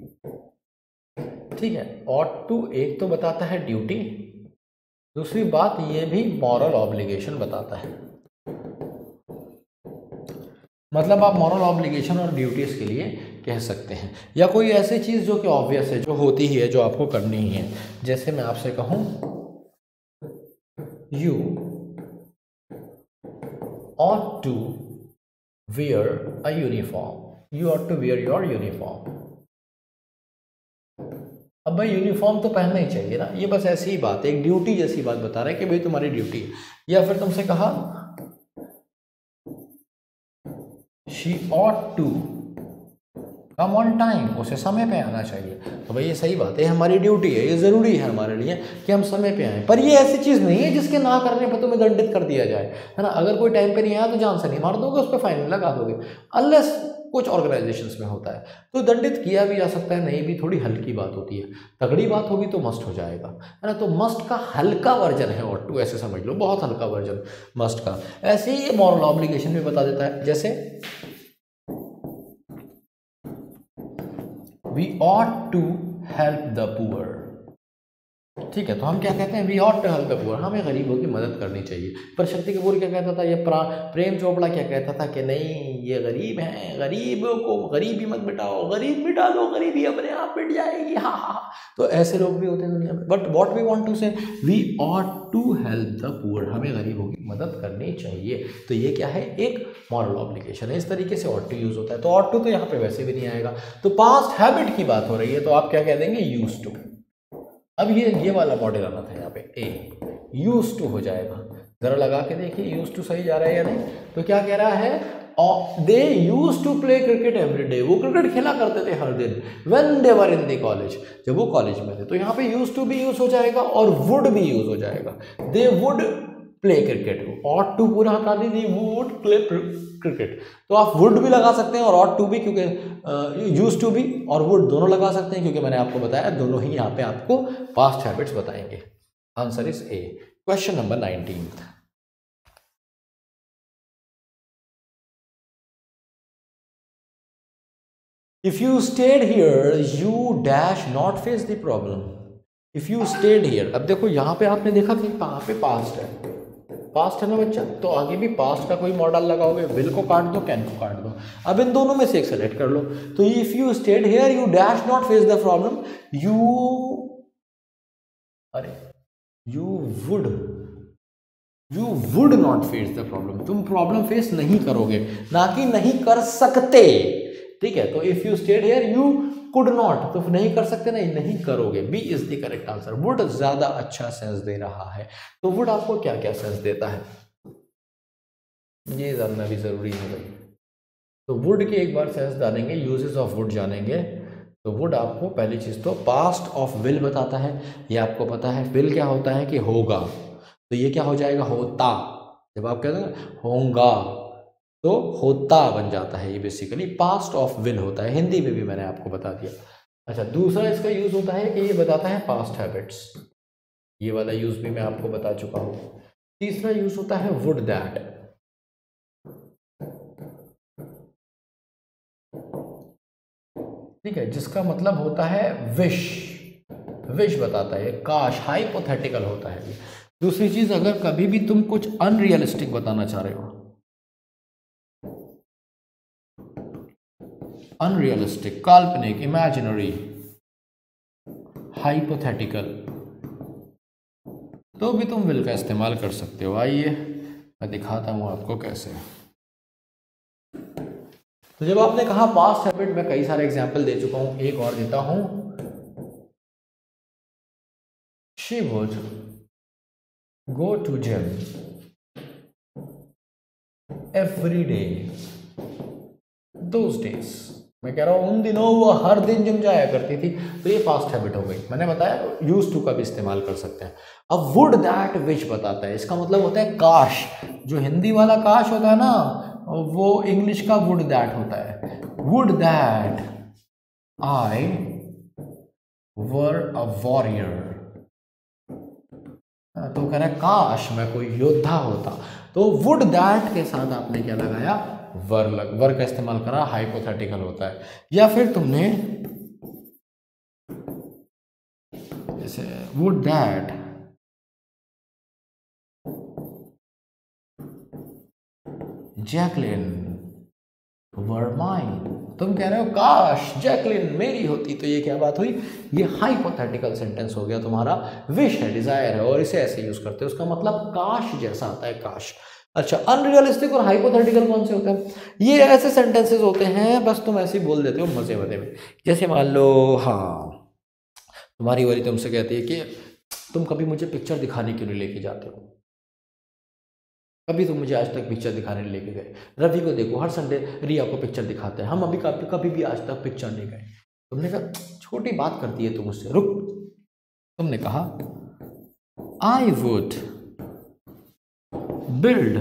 ठीक है। ought to एक तो बताता है ड्यूटी, दूसरी बात ये भी मॉरल ऑब्लिगेशन बताता है। मतलब आप मॉरल ऑब्लिगेशन और ड्यूटीज के लिए कह सकते हैं, या कोई ऐसी चीज़ जो कि ऑब्वियस है, जो होती ही है, जो आपको करनी ही है। जैसे मैं आपसे कहूँ you ought to wear a uniform, you ought to wear your uniform। अब भाई यूनिफॉर्म तो पहनना ही चाहिए ना, ये बस ऐसी ही बात है, एक ड्यूटी जैसी बात बता रहा है कि भाई तुम्हारी ड्यूटी है। या फिर तुमसे कहा she ought to come on time, उसे समय पे आना चाहिए। तो भाई ये सही बात है, हमारी ड्यूटी है, ये ज़रूरी है हमारे लिए कि हम समय पे आएँ। पर ये ऐसी चीज़ नहीं है जिसके ना करने पर तुम्हें दंडित कर दिया जाए, है ना। अगर कोई टाइम पे नहीं आया तो जान से नहीं मार दोगे, उस पर फाइन लगा दोगे, अनलेस कुछ ऑर्गेनाइजेशंस में होता है तो दंडित किया भी जा सकता है, नहीं भी थोड़ी हल्की बात होती है। तगड़ी बात होगी तो मस्ट हो जाएगा, है ना। तो मस्ट का हल्का वर्जन है ought to, ऐसे समझ लो, बहुत हल्का वर्जन मस्ट का। ऐसे ही ये मॉरल ऑब्लिगेशन भी बता देता है, जैसे we ought to help the poor, ठीक है। तो हम क्या कहते हैं, we ought to help the poor, हमें गरीबों की मदद करनी चाहिए। पर शक्ति कपूर क्या कहता था, ये प्रेम चोपड़ा क्या कहता था कि नहीं ये गरीब हैं, गरीबों को गरीबी मत मिटाओ, गरीब मिटा दो, गरीबी अपने आप मिट जाएगी, हाँ हाँ। तो ऐसे लोग भी होते हैं दुनिया में। But what we want to say, we ought to help the poor, हमें गरीबों की मदद करनी चाहिए। तो ये क्या है, एक मॉरल ऑब्लिगेशन है। इस तरीके से ought to यूज होता है। तो ought to तो यहाँ पे वैसे भी नहीं आएगा। तो पास्ट हैबिट की बात हो रही है तो आप क्या कह देंगे, यूज टू। अब ये वाला मॉडल आना था यहाँ पे, ए यूज टू हो जाएगा। जरा लगा के देखिए यूज टू सही जा रहा है या नहीं। तो क्या कह रहा है, they use to play cricket every day, वो क्रिकेट खेला करते थे हर दिन। When they were in the college, जब वो कॉलेज में थे। तो यहाँ पे यूज टू भी यूज हो जाएगा और वुड भी यूज हो जाएगा। They would play cricket, ought to पूरा हटा दीजिए, वुड प्ले क्रिकेट। तो आप वुड भी लगा सकते हैं और ought to भी, क्योंकि यूज टू भी और वुड दोनों लगा सकते हैं, क्योंकि मैंने आपको बताया दोनों ही यहाँ पे आपको पास्ट हैबिट्स बताएंगे। Answer is A. Question number 19। If you stayed here, you dash not face the problem. If you stayed here, अब देखो यहाँ पे आपने देखा कि कहाँ पे पास्ट है, पास्ट है ना बच्चा, तो आगे भी पास्ट का कोई मॉडल लगाओगे, विल को काट दो, कैन को काट दो। अब इन दोनों में से एक सेलेक्ट कर लो। तो if you stayed here, you dash not face the problem, you would not face the problem, तुम प्रॉब्लम फेस नहीं करोगे, ना कि नहीं कर सकते, ठीक है। तो if you stayed here, you could not, तो नहीं कर सकते, नहीं करोगे। B is the correct answer. Would ज्यादा अच्छा सेंस दे रहा है। तो वुड आपको क्या क्या सेंस देता है, ये जानना भी जरूरी है भाई। तो वुड के एक बार सेंस जानेंगे, यूजेस ऑफ वुड जानेंगे। तो वुड आपको पहली चीज तो पास्ट ऑफ विल बताता है, ये आपको पता है। विल क्या होता है कि होगा, तो ये क्या हो जाएगा, होता। जब आप कहते हैं होगा तो होता बन जाता है, ये बेसिकली पास्ट ऑफ विल होता है। हिंदी में भी मैंने आपको बता दिया। अच्छा, दूसरा इसका यूज होता है कि ये बताता है पास्ट हैबिट्स, ये वाला यूज भी मैं आपको बता चुका हूं। तीसरा यूज होता है वुड दैट, ठीक है, जिसका मतलब होता है विश, विश बताता है, काश, हाइपोथेटिकल होता है। दूसरी चीज, अगर कभी भी तुम कुछ अनरियलिस्टिक बताना चाह रहे हो, अनरियलिस्टिक, काल्पनिक, इमेजिनरी, हाइपोथेटिकल, तो भी तुम विल का इस्तेमाल कर सकते हो। आइए मैं दिखाता हूं आपको कैसे। तो जब आपने कहा पास्ट हैबिट, मैं कई सारे एग्जांपल दे चुका हूं, एक और देता हूं। She would go to gym every day those days, मैं कह रहा हूं उन दिनों वो हर दिन जिम जाया करती थी। तो ये पास्ट हैबिट हो गई। मैंने बताया यूज टू का भी इस्तेमाल कर सकते हैं। अब वुड दैट विच बताता है, इसका मतलब होता है काश। जो हिंदी वाला काश होता है ना, वो इंग्लिश का वुड दैट होता है, would that I were a warrior. तो कह रहा है काश मैं कोई योद्धा होता, तो वुड दैट के साथ आपने क्या लगाया, वर का इस्तेमाल करा, हाइपोथेटिकल होता है। या फिर तुमने जैसे would that Jacqueline were mine, तुम कह रहे हो काश जैकलिन मेरी होती, तो ये क्या बात हुई, ये हाइपोथेटिकल सेंटेंस हो गया, तुम्हारा विश है, डिजायर है, और इसे ऐसे यूज करते हो, उसका मतलब काश जैसा आता है, काश। अच्छा, अनरियलिस्टिक और हाइपोथेटिकल कौन से होते हैं, ये ऐसे सेंटेंसेस होते हैं बस तुम ऐसे ही बोल देते हो मजे मजे में। जैसे मान लो, हाँ, तुम्हारी वाली तुमसे कहती है कि तुम कभी मुझे पिक्चर दिखाने क्यों नहीं लेके जाते हो, कभी तुम मुझे आज तक पिक्चर दिखाने लेके गए, रवि को देखो हर संडे रिया को पिक्चर दिखाते हैं, हम अभी कभी भी आज तक पिक्चर नहीं गए। तुमने कहा छोटी बात करती है तू मुझसे, रुक। तुमने कहा I would build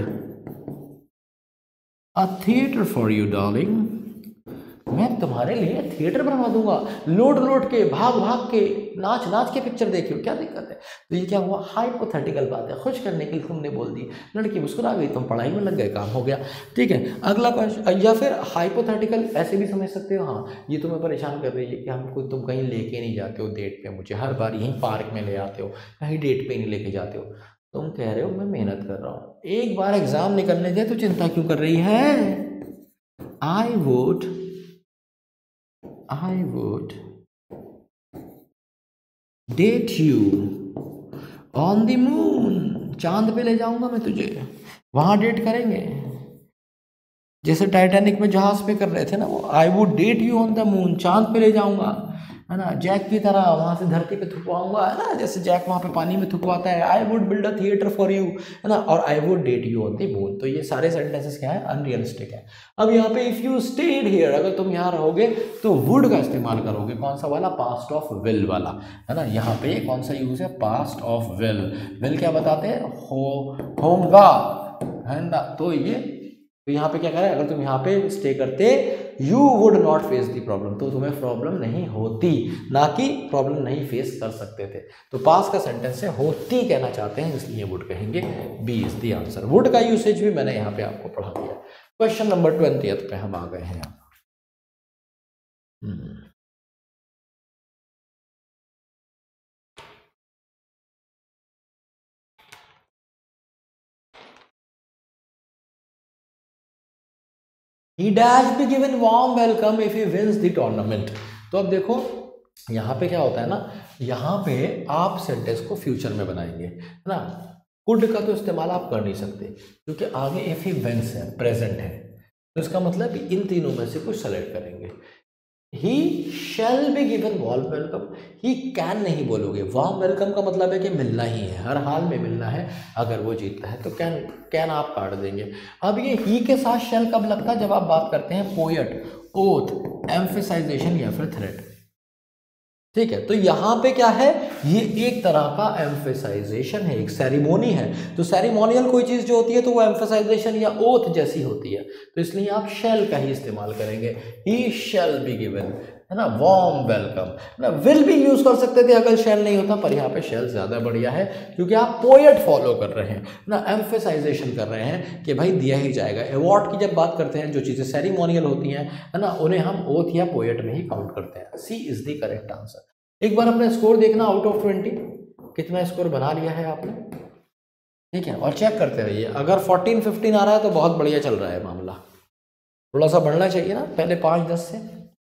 a theatre for you darling, मैं तुम्हारे लिए थिएटर बनवा दूंगा, लोड के, भाग के, नाच के पिक्चर देखियो, क्या दिक्कत है। तो ये क्या हुआ, हाइपोथेटिकल बात है, खुश करने के लिए तुमने बोल दी, लड़की मुस्कुरा गई, तुम पढ़ाई में लग गए, काम हो गया। ठीक है, अगला क्वेश्चन। या फिर हाइपोथेटिकल ऐसे भी समझ सकते हो, हाँ ये तुम्हें परेशान कर रही है कि हमको तुम कहीं लेके नहीं जाते हो डेट पे, मुझे हर बार यहीं पार्क में ले आते हो, कहीं डेट पे नहीं लेके जाते हो। तुम कह रहे हो मैं मेहनत कर रहा हूँ, एक बार एग्जाम निकलने दे तो चिंता क्यों कर रही है। I would date you on the moon, चांद पे ले जाऊंगा मैं तुझे, वहां डेट करेंगे, जैसे टाइटैनिक में जहाज पे कर रहे थे ना वो, I would date you on the moon, चांद पे ले जाऊंगा, है ना, जैक की तरह वहां से धरती पे थुकवाऊंगा, है ना, जैसे जैक वहां पे पानी में थुकवाता है, I would build a theatre for you, है ना, और I would date you on the moon. तो ये सारे सेंटेंसेस क्या है, अनरियलिस्टिक है। अब यहाँ पे इफ यू स्टेड हियर, अगर तुम यहाँ रहोगे तो वुड का इस्तेमाल करोगे, कौन सा वाला, पास्ट ऑफ विल वाला, है ना। यहाँ पे कौन सा यूज है, पास्ट ऑफ विल। विल क्या बताते हैं, होगा, है ना। तो यहाँ पे क्या करें, अगर तुम यहाँ पे स्टे करते, you would not face the problem, तो तुम्हें प्रॉब्लम नहीं होती, ना कि प्रॉब्लम नहीं फेस कर सकते थे। तो पास का सेंटेंस है, होती कहना चाहते हैं, इसलिए वुड कहेंगे, B is the answer. Would का यूसेज भी मैंने यहाँ पे आपको पढ़ा दिया। क्वेश्चन नंबर 20 पे हम आ गए हैं। He dash be given warm welcome if he wins the tournament। तो अब देखो यहाँ पे क्या होता है ना, यहाँ पे आप सेंटेंस को फ्यूचर में बनाएंगे, है ना। कुड का तो इस्तेमाल आप कर नहीं सकते क्योंकि आगे इफ ही विंस है, प्रेजेंट है, तो इसका मतलब इन तीनों में से कुछ सेलेक्ट करेंगे। He shall be given warm welcome, he can नहीं बोलोगे, वार्म वेलकम का मतलब है कि मिलना ही है, हर हाल में मिलना है, अगर वो जीतता है तो कैन आप काट देंगे। अब ये ही के साथ शैल कब लगता है, जब आप बात करते हैं पोएट, ओथ, एम्फेसाइजेशन या फिर थ्रेट। ठीक है, तो यहाँ पे क्या है, ये एक तरह का एम्फेसाइजेशन है, एक सेरेमोनी है। तो सेरेमोनियल कोई चीज जो होती है तो वो एम्फेसाइजेशन या ओथ जैसी होती है, तो इसलिए आप शैल का ही इस्तेमाल करेंगे। ही शैल बी गिवन, है ना, वार्म वेलकम ना। विल भी यूज कर सकते थे अगर शैल नहीं होता, पर यहाँ पे शैल ज्यादा बढ़िया है क्योंकि आप पोएट फॉलो कर रहे हैं ना, एम्फेसाइजेशन कर रहे हैं कि भाई दिया ही जाएगा। अवार्ड की जब बात करते हैं, जो चीजें सेरेमोनियल होती हैं, है ना, उन्हें हम ओथ या पोएट में ही काउंट करते हैं। C is the correct answer. एक बार अपना स्कोर देखना, आउट ऑफ 20 कितना स्कोर बना लिया है आपने, ठीक है, और चेक करते रहिए। अगर 14-15 आ रहा है तो बहुत बढ़िया चल रहा है मामला, थोड़ा सा बढ़ना चाहिए ना पहले 5-10 से।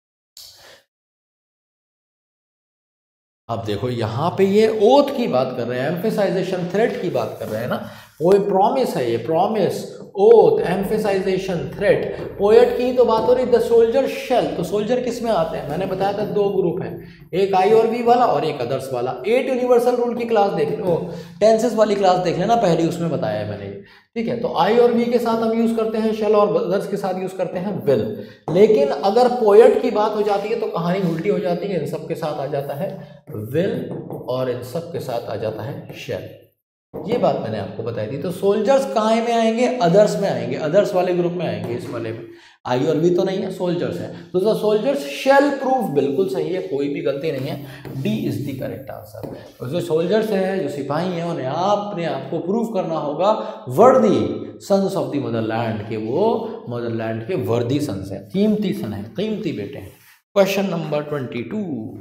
अब देखो यहाँ पे ये ओथ की बात कर रहे हैं, एम्फेसाइजेशन थ्रेट की बात कर रहे हैं ना, वो प्रॉमिस है, ये promise, oath, emphasization, threat. Poet की तो बात हो रही, द सोल्जर शेल। तो सोल्जर किस में आते हैं, मैंने बताया था 2 ग्रुप हैं, एक आई और वी वाला और एक अदर्स वाला। 8 यूनिवर्सल रूल की क्लास देख लो, टेंसेस वाली क्लास देख लेना पहली, उसमें बताया है मैंने, ठीक है। तो आई और वी के साथ हम यूज करते हैं शेल, और अदर्स के साथ यूज करते हैं विल। लेकिन अगर पोएट की बात हो जाती है तो कहानी उल्टी हो जाती है, इन सब के साथ आ जाता है विल और इन सब के साथ आ जाता है शेल। ये बात मैंने आपको बताई थी। तो सोल्जर्स कहाँ में आएंगे, अदर्स में आएंगे, अदर्स वाले ग्रुप में आएंगे, इस वाले में आई और बी तो नहीं है, सोल्जर्स है। तो द सोल्जर्स शेल प्रूफ, बिल्कुल सही है, कोई भी गलती नहीं है, D is the correct answer. तो जो सोल्जर्स है, जो सिपाही हैं, उन्हें आपको प्रूफ करना होगा वर्दी सन्स ऑफ द मदरलैंड के, वो मदरलैंड के वर्दी सन्स हैं, कीमती सन है, कीमती बेटे हैं। Question number 22,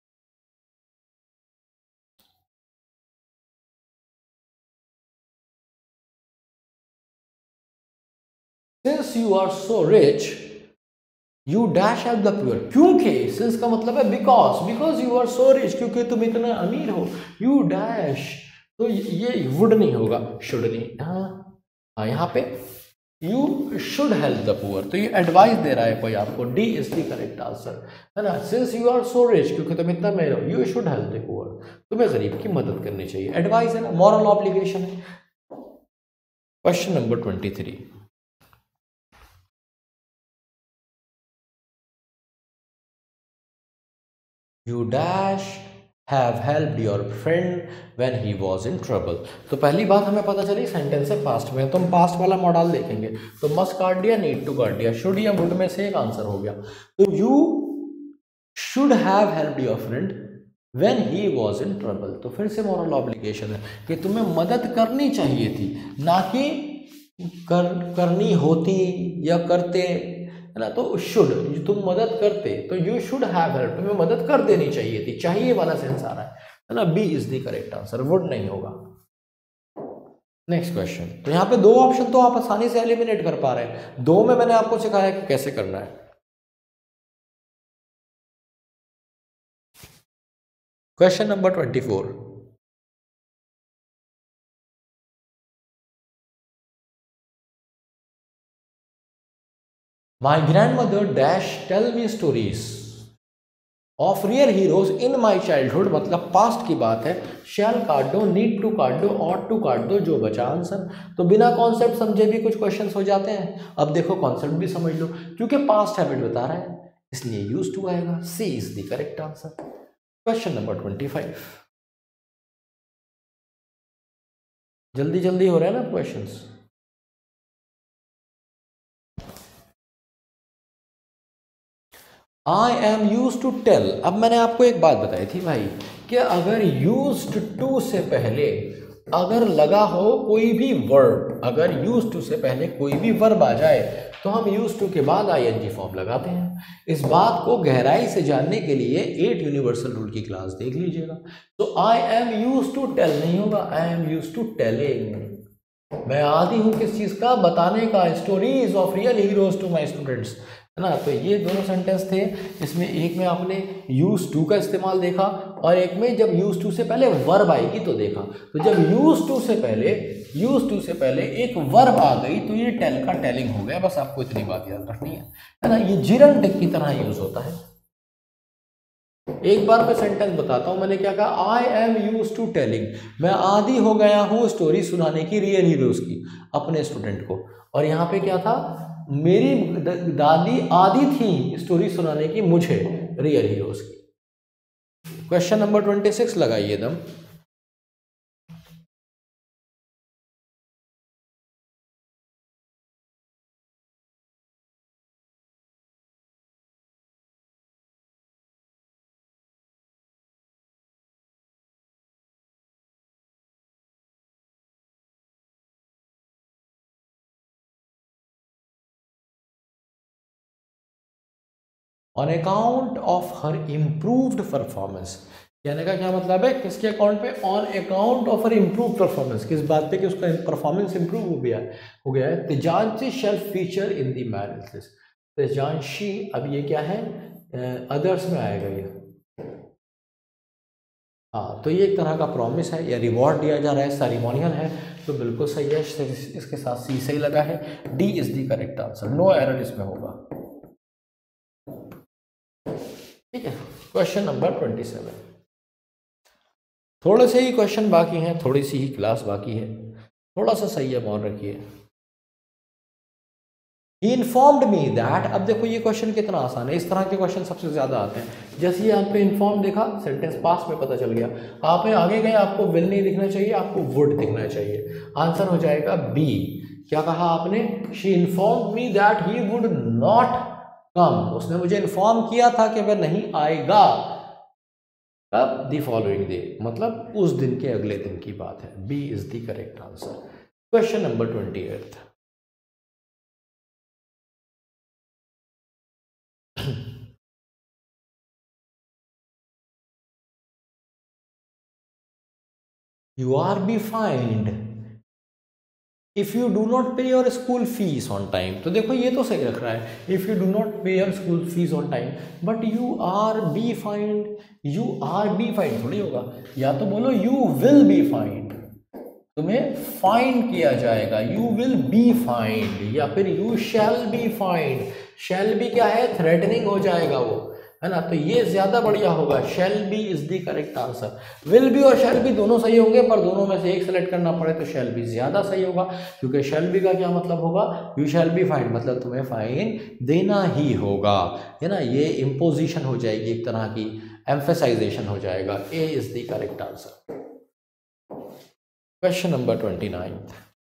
since you are so rich you dash help the poor. क्योंकि, सिंस का मतलब है because you are so rich, क्योंकि तुम इतना अमीर हो, यू डैश, तो ये वुड नहीं होगा, शुड नहीं, हाँ यहाँ पे you should help the poor, तो ये एडवाइस दे रहा है कोई आपको, D is the correct answer, है ना। Since you are so rich, क्योंकि तुम इतना अमीर हो, you should help the poor, तुम्हें गरीब की मदद करनी चाहिए, एडवाइस है ना, मॉरल ऑब्लिगेशन है। Question number 23, you dash have helped your friend when he was in trouble. तो पहली बात हमें पता चली सेंटेंस है पास्ट में, तो हम पास्ट वाला मॉडल देखेंगे। तो मस्ट काट दिया, नीड टू काट दिया, शुड या वुड में से एक आंसर हो गया। तो you should have helped your friend when he was in trouble, तो फिर से मॉरल ऑब्लिगेशन है कि तुम्हें मदद करनी चाहिए थी, ना कि करनी होती या करते, है ना। तो शुड, तुम मदद करते, तो यू शुड हैव हेल्प, तुम्हें मदद कर देनी चाहिए थी, चाहिए वाला सेंस आ रहा है ना। B is the correct answer, would नहीं होगा। नेक्स्ट क्वेश्चन, तो यहाँ पे दो ऑप्शन तो आप आसानी से एलिमिनेट कर पा रहे हैं, दो में मैंने आपको सिखाया कि कैसे करना है। Question number 24, my grand mother dash tell me stories of real heroes in my childhood, मतलब पास्ट की बात है। शैल काट दो, नीड टू काट दो, ऑट टू काट दो, जो बचा आंसर। तो बिना कॉन्सेप्ट समझे भी कुछ क्वेश्चंस हो जाते हैं। अब देखो कॉन्सेप्ट भी समझ लो, क्योंकि पास्ट हैबिट बता रहा है, इसलिए यूज टू आएगा, C is the correct answer. Question number 25, जल्दी जल्दी हो रहा है ना questions. I am use to tell, अब मैंने आपको एक बात बताई थी भाई, कि अगर यूज्ड टू से पहले अगर लगा हो कोई भी वर्ब, अगर यूज्ड टू से पहले कोई भी वर्ब आ जाए, तो हम यूज्ड टू के बाद आईएनजी फॉर्म लगाते हैं। इस बात को गहराई से जानने के लिए 8 यूनिवर्सल रूल की क्लास देख लीजिएगा। तो I am use to tell नहीं होगा, I am use to telling, मैं आदी हूँ किस चीज़ का, बताने का, stories of real heroes to my students, है ना। तो ये दोनों सेंटेंस थे, इसमें एक में आपने यूज टू का इस्तेमाल देखा, और एक में जब यूज टू से पहले वर्ब आएगी तो देखा। तो जब यूज टू से पहले एक वर्ब आ गई तो ये टेल का टेलिंग हो गया, बस आपको इतनी बात याद रखनी है ना। ये जिरंड की तरह यूज होता है। एक बार मैं सेंटेंस बताता हूं, मैंने क्या कहा, I am use to telling, मैं आदी हो गया हूं स्टोरी सुनाने की रियल हीरोज की अपने स्टूडेंट को। और यहाँ पे क्या था, मेरी दादी आदी थी स्टोरी सुनाने की मुझे रियल हीरोज की। क्वेश्चन नंबर 26 लगाइए दम। On account of her improved performance, कहने का क्या मतलब है, किसके अकाउंट पे, on account of her improved performance, किस बात पे कि उसका परफॉर्मेंस इंप्रूव हो गया है। Tejanshi shelf feature in the marriage list, Tejanshi, अब ये क्या है, अदर्स में आएगा ये, हाँ। तो ये एक तरह का प्रॉमिस है या रिवॉर्ड दिया जा रहा है, सेरेमोनियल है, तो बिल्कुल सही है, इसके साथ सी सही लगा है, D is the correct answer, no error इसमें होगा। ठीक है, क्वेश्चन नंबर 27, थोड़े से ही क्वेश्चन बाकी हैं, थोड़ी सी ही क्लास बाकी है, थोड़ा सा संयम और रखिए। He informed me that. अब देखो ये क्वेश्चन कितना आसान है, इस तरह के क्वेश्चन सबसे ज़्यादा आते हैं। जैसे ये यहाँ पे इन्फॉर्म देखा, सेंटेंस पास में पता चल गया। आप आगे गए, आपको विल नहीं दिखना चाहिए, आपको वुड दिखना चाहिए। आंसर हो जाएगा बी। क्या कहा आपने? She informed me that he would not come. उसने मुझे इन्फॉर्म किया था कि वह नहीं आएगा। अब द फॉलोइंग डे, मतलब उस दिन के अगले दिन की बात है। B is the correct answer. Question number 28। You are be fined if you do not pay your school fees on time। तो देखो ये तो सही रख रहा है, if you do not pay your school fees on time, but you are be fined, you are be fined थोड़ी होगा, या तो बोलो you will be fined, तुम्हें फाइन किया जाएगा, you will be fined, या फिर you shall be fined। shall be क्या है? थ्रेटनिंग हो जाएगा वो, है ना, तो ये ज्यादा बढ़िया होगा। shall be is the correct answer. will be और shall be दोनों सही होंगे, पर दोनों में से एक सेलेक्ट करना पड़े तो shall be ज्यादा सही होगा, क्योंकि shall be का क्या मतलब होगा? you shall be fined, मतलब तुम्हें फाइन देना ही होगा, है ना। ये इम्पोजिशन हो जाएगी, एक तरह की एम्फेसाइजेशन हो जाएगा। A is the correct answer. Question number 29।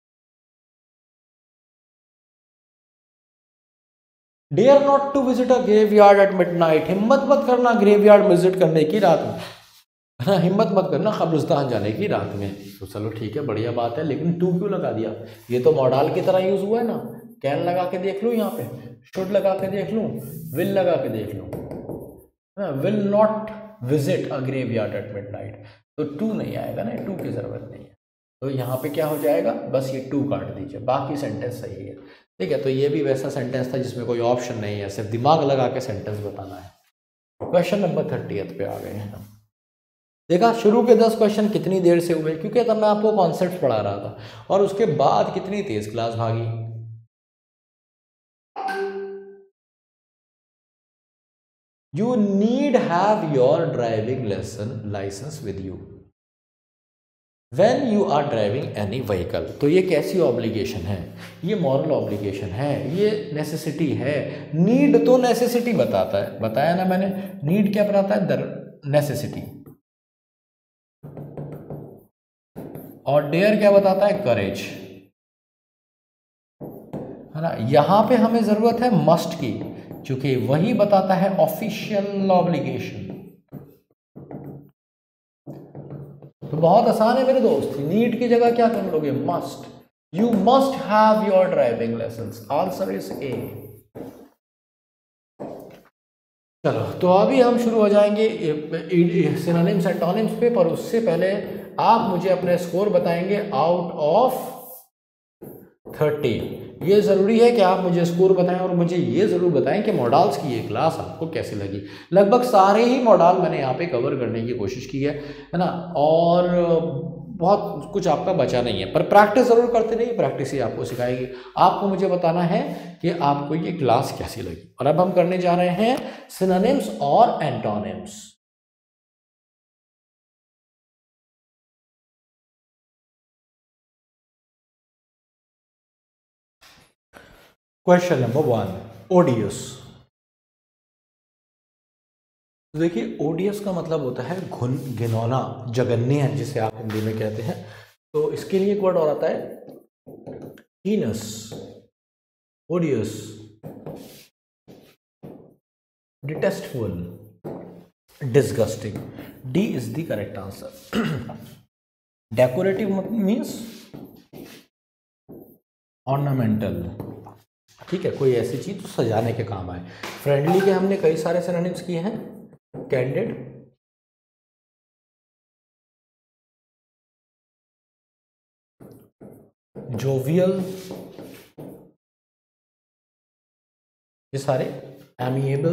Dare not to visit a graveyard at midnight. हिम्मत मत करना ग्रेवयार्ड विजिट करने की रात में, है ना, हिम्मत मत करना कब्रिस्तान जाने की रात में। तो चलो ठीक है, बढ़िया बात है, लेकिन टू क्यों लगा दिया? ये तो मॉडल की तरह यूज हुआ है ना। कैन लगा के देख लूँ, यहाँ पे शुड लगा के देख लूँ, विल लगा के देख लूँ, will not visit a graveyard at midnight, तो टू नहीं आएगा ना, टू की जरूरत नहीं है। तो यहाँ पे क्या हो जाएगा? बस ये टू काट दीजिए, बाकी सेंटेंस सही है। ठीक है, तो ये भी वैसा सेंटेंस था जिसमें कोई ऑप्शन नहीं है, सिर्फ दिमाग लगा के सेंटेंस बताना है। क्वेश्चन नंबर 30 पे आ गए हैं। देखा शुरू के 10 क्वेश्चन कितनी देर से हुए, क्योंकि तब मैं आपको कॉन्सेप्ट पढ़ा रहा था, और उसके बाद कितनी तेज क्लास भागी। You need have your driving licence with you When you are driving any vehicle। तो ये कैसी ऑब्लिगेशन है? ये मॉरल ऑब्लिगेशन है, ये नेसेसिटी है। नीड तो नेसेसिटी बताता है, बताया ना मैंने। नीड क्या बताता है? नेसेसिटी। और डेयर क्या बताता है? करेज, है ना। यहां पे हमें जरूरत है मस्ट की, क्योंकि वही बताता है ऑफिशियल ऑब्लिगेशन। तो बहुत आसान है मेरे दोस्त, नीड की जगह क्या कर लोगे? Must. You must have your driving licence. Answer is A. चलो, तो अभी हम शुरू हो जाएंगे सिनोनिम्स एंटोनिम्स पे, पर उससे पहले आप मुझे अपने स्कोर बताएंगे आउट ऑफ 30। ये ज़रूरी है कि आप मुझे स्कोर बताएं, और मुझे ये ज़रूर बताएं कि मॉडल्स की ये क्लास आपको कैसी लगी। लगभग सारे ही मॉडल मैंने यहाँ पे कवर करने की कोशिश की है ना, और बहुत कुछ आपका बचा नहीं है, पर प्रैक्टिस ज़रूर करते रहिए, प्रैक्टिस ही आपको सिखाएगी। आपको मुझे बताना है कि आपको ये क्लास कैसी लगी। और अब हम करने जा रहे हैं सिनोनिम्स और एंटोनिम्स। Question number 1, ओडियस। तो देखिए, ओडियस का मतलब होता है घिनौना, जघन्य, जिसे आप हिंदी में कहते हैं। तो इसके लिए एक वर्ड और आता है heinous, odious, detestable, disgusting. D is the correct answer. Decorative means ornamental, ठीक है, कोई ऐसी चीज जो सजाने के काम आए। फ्रेंडली के हमने कई सारे सिनोनिम्स किए हैं, कैंडिड, जोवियल, ये सारे, एमिएबल,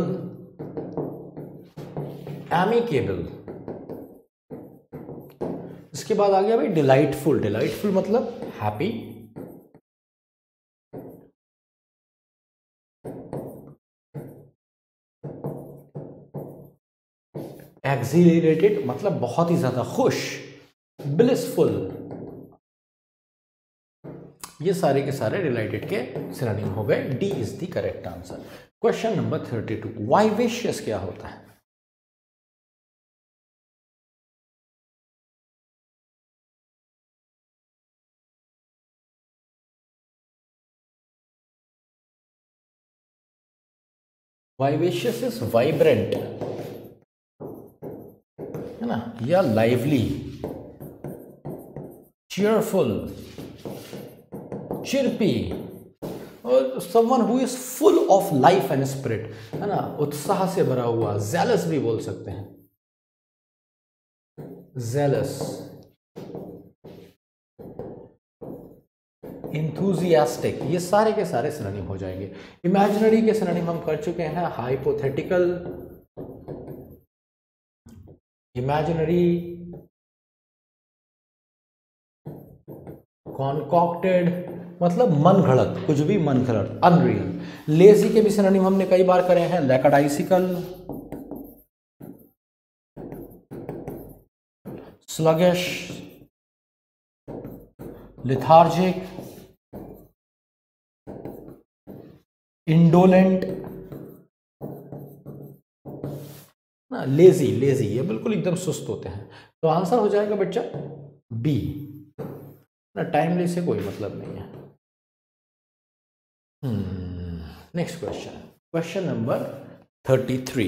एमिकेबल। इसके बाद आ गया भाई डिलाइटफुल। डिलाइटफुल मतलब हैप्पी, एक्सिलरेटेड मतलब बहुत ही ज्यादा खुश, ब्लिसफुल, ये सारे के सारे रिलेटेड के सिनोनिम हो गए। D is the correct answer. Question number 32, vivacious क्या होता है? वाइवेशियस इज वाइब्रेंट, है ना, या लाइवली, चीयरफुल, चिरपी, और someone who is full of life and spirit, है ना, उत्साह से भरा हुआ, जेलस भी बोल सकते हैं, जेलस, इंथुजियास्टिक, ये सारे के सारे सिनोनिम हो जाएंगे। इमेजिनरी के सिनोनिम हम कर चुके हैं, हाइपोथेटिकल, इमेजिनरी, कॉन्कॉक्टेड, मतलब मन घड़त, कुछ भी मन घड़त, अनरियल। लेजी के भी सिनोनिम हमने कई बार करे हैं, लैकडाइसिकल, स्लगिश, लिथार्जिक, इंडोलेंट, ना, लेजी, लेजी ये बिल्कुल एकदम सुस्त होते हैं। तो आंसर हो जाएगा बच्चा बी ना, टाइमली से कोई मतलब नहीं है। नेक्स्ट क्वेश्चन, क्वेश्चन नंबर 33,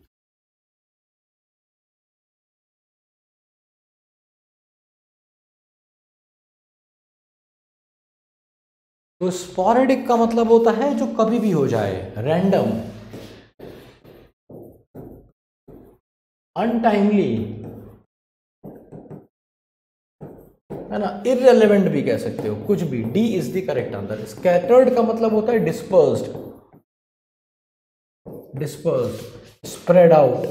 तो स्पोरेडिक का मतलब होता है जो कभी भी हो जाए, रैंडम, अनटाइमली, है ना, इररिलेवेंट भी कह सकते हो, कुछ भी। D is the correct answer. Scattered का मतलब होता है डिस्पर्स्ड, डिस्पर्स्ड, स्प्रेड आउट,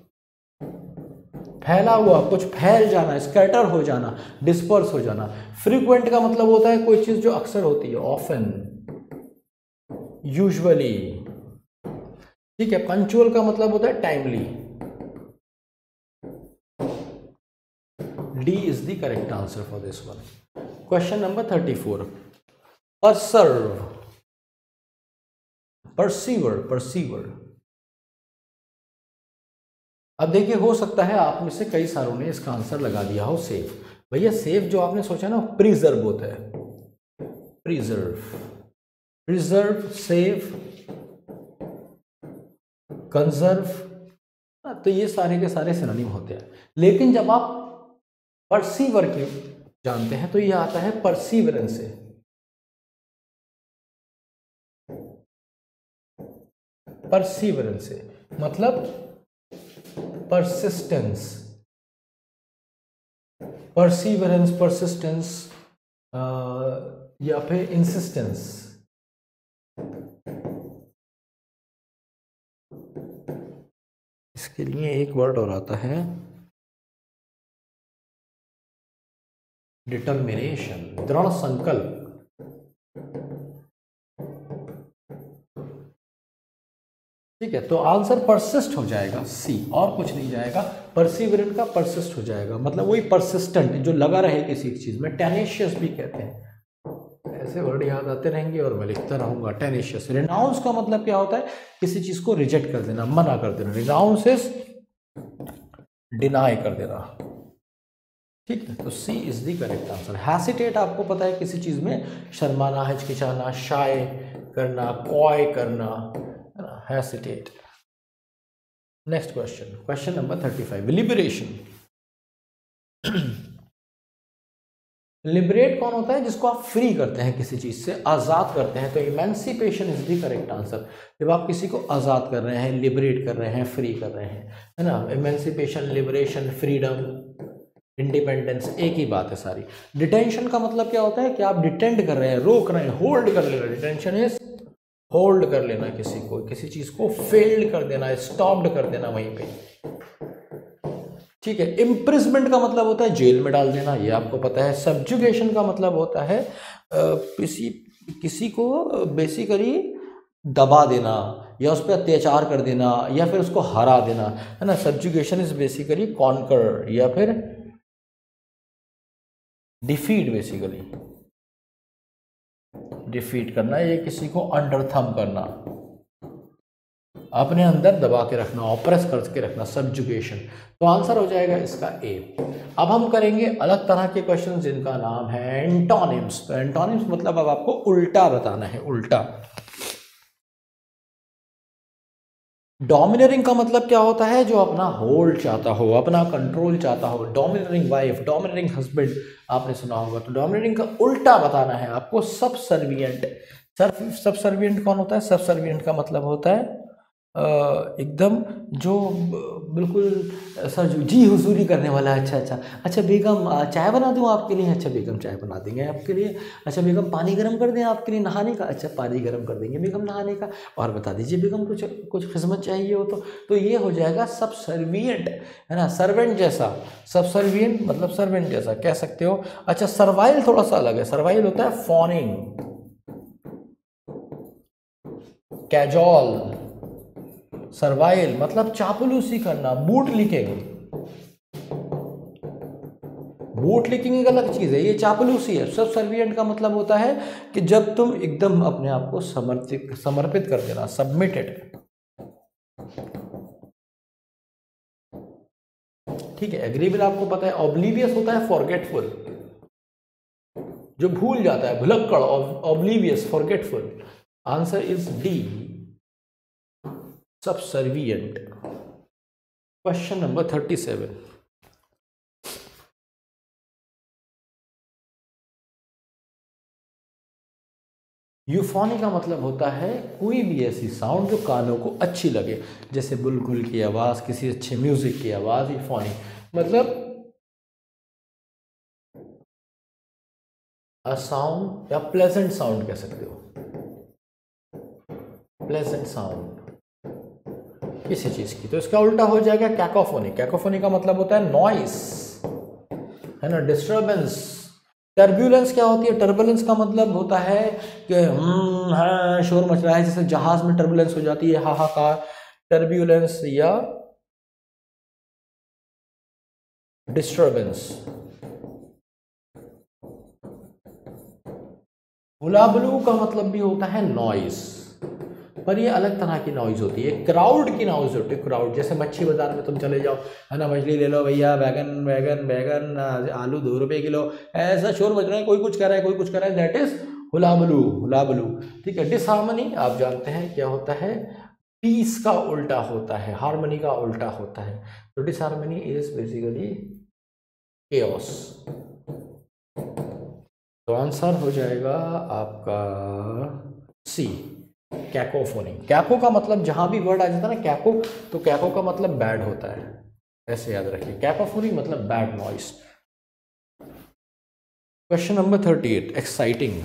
फैला हुआ, कुछ फैल जाना, स्कैटर हो जाना, डिस्पर्स हो जाना। फ्रीक्वेंट का मतलब होता है कोई चीज जो अक्सर होती है, ऑफन, यूजुअली, ठीक है। पंक्चुअल का मतलब होता है timely. D is the correct answer for this one. Question number 34, persevere, persevere, persevere. अब देखिए, हो सकता है आप में से कई सारों ने इसका आंसर लगा दिया हो सेफ। भैया सेफ जो आपने सोचा ना, प्रिजर्व होता है, प्रिजर्व, प्रिजर्व, सेव, कंजर्व, तो ये सारे के सारे सिनोनिम होते हैं। लेकिन जब आप परसीवर के जानते हैं तो ये आता है परसीवरेंस से, परसीवरेंस से मतलब परसिस्टेंस, परसीवरेंस, परसिस्टेंस, या फिर इंसिस्टेंस। इसके लिए एक वर्ड और आता है, डिटर्मिनेशन, दृढ़ संकल्प। ठीक है, तो आंसर परसिस्ट हो जाएगा, सी, और कुछ नहीं जाएगा। परसिवरेंट का परसिस्ट हो जाएगा, मतलब वही परसिस्टेंट जो लगा रहे किसी चीज में। टेनेशियस भी कहते हैं, ऐसे वर्ड याद आते रहेंगे और मैं लिखता रहूंगा। टेनेशियस। रिनाउंस का मतलब क्या होता है? किसी चीज को रिजेक्ट कर देना, मना कर देना। रिनाउंस इज डिनाई कर देना। ठीक है, तो C is the correct answer. Hesitate आपको पता है किसी चीज में शर्माना, हिचकिचाना, शाय करना, कॉय करना, hesitate. Next question, question number 35, liberation. Liberate कौन होता है? जिसको आप फ्री करते हैं, किसी चीज से आजाद करते हैं। तो emancipation is the correct answer. जब आप किसी को आजाद कर रहे हैं, लिबरेट कर रहे हैं, फ्री कर रहे हैं, है ना। इमेंसिपेशन, लिबरेशन, फ्रीडम, इंडिपेंडेंस, एक ही बात है सारी। डिटेंशन का मतलब क्या होता है कि आप डिटेंड कर रहे हैं, रोक रहे हैं, होल्ड कर ले रहे हैं। डिटेंशन इज होल्ड कर लेना किसी को, किसी चीज को फेल्ड कर देना, स्टॉप्ड कर देना वहीं पे। ठीक है। इम्प्रिजमेंट का मतलब होता है जेल में डाल देना, ये आपको पता है। सब्जुगेशन का मतलब होता है किसी को बेसिकली दबा देना या उस पर अत्याचार कर देना या फिर उसको हरा देना, है ना। सब्जुगेशन इज बेसिकली कॉन्कर या फिर डिफीट बेसिकली। डिफीट करना, ये किसी को अंडर थम करना, अपने अंदर दबा के रखना, ऑप्रेस करके रखना, सब्जुगेशन। तो आंसर हो जाएगा इसका ए। अब हम करेंगे अलग तरह के क्वेश्चन जिनका नाम है एंटोनिम्स। तो एंटोनिम्स मतलब अब आपको उल्टा बताना है, उल्टा। डोमिनेटिंग का मतलब क्या होता है? जो अपना होल्ड चाहता हो, अपना कंट्रोल चाहता हो। डोमिनेटिंग वाइफ, डोमिनेटिंग हस्बैंड आपने सुना होगा। तो डोमिनेटिंग का उल्टा बताना है आपको सबसर्विएंट। सबसर्विएंट कौन होता है? सबसर्विएंट का मतलब होता है एकदम जो बिल्कुल ऐसा जी हुजूरी करने वाला। अच्छा अच्छा अच्छा बेगम चाय बना दूँ आपके लिए? अच्छा बेगम चाय बना देंगे आपके लिए। अच्छा बेगम पानी गर्म कर दें आपके लिए नहाने का? अच्छा पानी गर्म कर देंगे बेगम नहाने का। और बता दीजिए बेगम कुछ कुछ खिदमत चाहिए हो तो ये हो जाएगा सबसर्विएंट, है ना, सर्वेंट जैसा। सबसर्विएंट मतलब सर्वेंट जैसा कह सकते हो। अच्छा सर्वाइल थोड़ा सा अलग है। सर्वाइल होता है फॉनिंग, कैजोल। सर्वाइल मतलब चापलूसी करना, बूट लिकिंग। बूट लिकिंग एक अलग चीज है, ये चापलूसी है। सबसर्विएंट का मतलब होता है कि जब तुम एकदम अपने आप को समर्पित कर देना, सबमिटेड। ठीक है। एग्रीबल आपको पता है। ऑब्लीवियस होता है फॉरगेटफुल, जो भूल जाता है, भुलक्कड़। Oblivious, forgetful. Answer is D, subservient. Question number 37। Euphony का मतलब होता है कोई भी ऐसी साउंड जो कानों को अच्छी लगे, जैसे बुलबुल की आवाज़, किसी अच्छे म्यूजिक की आवाज़। यूफोनी मतलब अ साउंड, या प्लेजेंट साउंड कह सकते हो, प्लेजेंट साउंड किसी चीज़ की। तो इसका उल्टा हो जाएगा कैकोफोनी। कैकोफोनी का मतलब होता है नॉइस, है ना, डिस्टर्बेंस। टर्ब्यूलेंस क्या होती है? टर्बुलेंस का मतलब होता है कि हाँ शोर मच रहा है, जैसे जहाज में टर्बुलेंस हो जाती है, हाहाकार। टर्ब्यूलेंस या डिस्टर्बेंस। हुलाबलू का मतलब भी होता है नॉइस, पर ये अलग तरह की नॉइज होती है, क्राउड की नॉइज होती है। क्राउड जैसे मच्छी बाजार में तुम चले जाओ, है ना, मछली ले लो भैया, बैगन बैगन बैगन, आलू 2 रुपये किलो, ऐसा शोर मच रहा है, कोई कुछ कर रहा है, कोई कुछ कर रहा है, दैट इज हुलाबलू, हुलाबलू। ठीक है। डिसहार्मनी आप जानते हैं क्या होता है? पीस का उल्टा होता है, हार्मनी का उल्टा होता है। तो डिसहार्मनी इज बेसिकली केओस। तो आंसर हो जाएगा आपका सी, कैकोफोनी। कैको का मतलब जहां भी वर्ड आ जाता है ना कैको, तो कैको का मतलब बैड होता है, ऐसे याद रखिए। कैकोफोनी मतलब bad noise. Question number 38, exciting.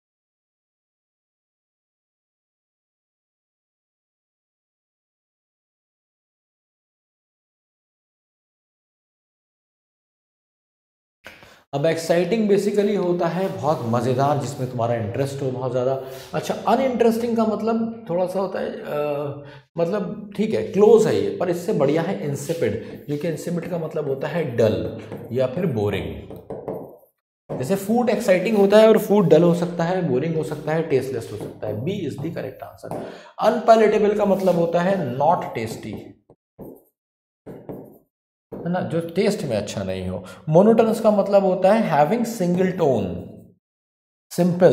अब एक्साइटिंग बेसिकली होता है बहुत मज़ेदार, जिसमें तुम्हारा इंटरेस्ट हो बहुत ज़्यादा। अच्छा अनइंटरेस्टिंग का मतलब थोड़ा सा होता है मतलब ठीक है क्लोज है ये, पर इससे बढ़िया है इंसिपिड, क्योंकि इंसिपिड का मतलब होता है डल या फिर बोरिंग। जैसे फूड एक्साइटिंग होता है और फूड डल हो सकता है, बोरिंग हो सकता है, टेस्टलेस हो सकता है। B is the correct answer. Unpalatable का मतलब होता है नॉट टेस्टी, है ना, जो टेस्ट में अच्छा नहीं हो। मोनोटोनस का मतलब होता है having single tone, simple.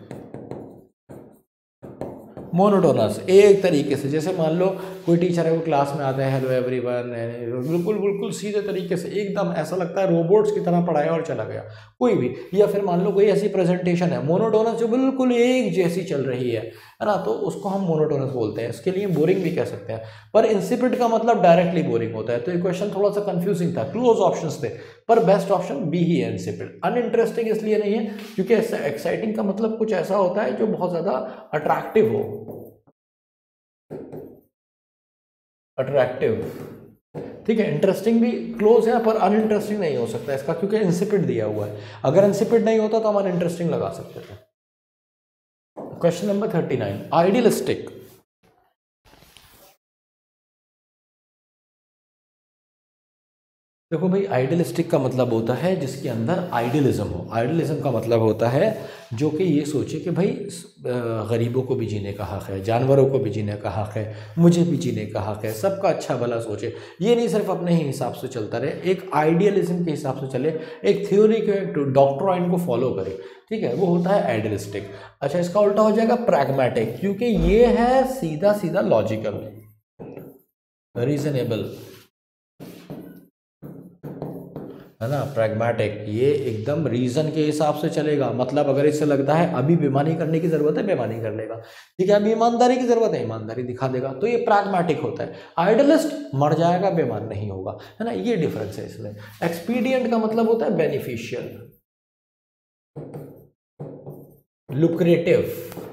Monotonous एक तरीके से, जैसे मान लो कोई टीचर है वो क्लास में आता है, हेलो एवरीवन, बिल्कुल बिल्कुल सीधे तरीके से, एकदम ऐसा लगता है रोबोट्स की तरह पढ़ाया और चला गया कोई भी। या फिर मान लो कोई ऐसी प्रेजेंटेशन है मोनोटोनस जो बिल्कुल एक जैसी चल रही है ना, तो उसको हम मोनोटोनस बोलते हैं। इसके लिए बोरिंग भी कह सकते हैं। पर इंसिपिड का मतलब डायरेक्टली बोरिंग होता है। तो ये क्वेश्चन थोड़ा सा कंफ्यूजिंग था, क्लोज ऑप्शंस थे, पर बेस्ट ऑप्शन बी ही है, इंसिपिड। अनइंटरेस्टिंग इसलिए नहीं है क्योंकि एक्साइटिंग का मतलब कुछ ऐसा होता है जो बहुत ज़्यादा अट्रैक्टिव हो, अट्रैक्टिव। ठीक है। इंटरेस्टिंग भी क्लोज है, पर अनइंटरेस्टिंग नहीं हो सकता इसका, क्योंकि इंसिपिड दिया हुआ है। अगर इंसिपिड नहीं होता तो हम अनइंटरेस्टिंग लगा सकते थे। Question number 39, idealistic. देखो भाई, आइडियलिस्टिक का मतलब होता है जिसके अंदर आइडियलिज्म हो। आइडियलिज्म का मतलब होता है जो कि ये सोचे कि भाई गरीबों को भी जीने का हक़ है, जानवरों को भी जीने का हक़ है, मुझे भी जीने का हक़ है, सबका अच्छा भला सोचे। ये नहीं सिर्फ अपने ही हिसाब से चलता रहे, एक आइडियलिज्म के हिसाब से चले, एक थ्योरी को, एक डॉक्ट्राइन को फॉलो करे, ठीक है, वो होता है आइडियलिस्टिक। अच्छा, इसका उल्टा हो जाएगा प्रैग्मेटिक, क्योंकि ये है सीधा सीधा लॉजिकल, रीजनेबल, है ना। प्रैग्मेटिक ये एकदम रीजन के हिसाब से चलेगा, मतलब अगर इससे लगता है अभी बेईमानी करने की जरूरत है, बेईमानी कर लेगा, ठीक है, अभी ईमानदारी की जरूरत है, ईमानदारी दिखा देगा, तो ये प्रैग्मेटिक होता है। आइडियलिस्ट मर जाएगा, बेईमान नहीं होगा, है ना, ये डिफरेंस है इसमें। एक्सपीडिएंट का मतलब होता है बेनिफिशियल, लुक्रेटिव,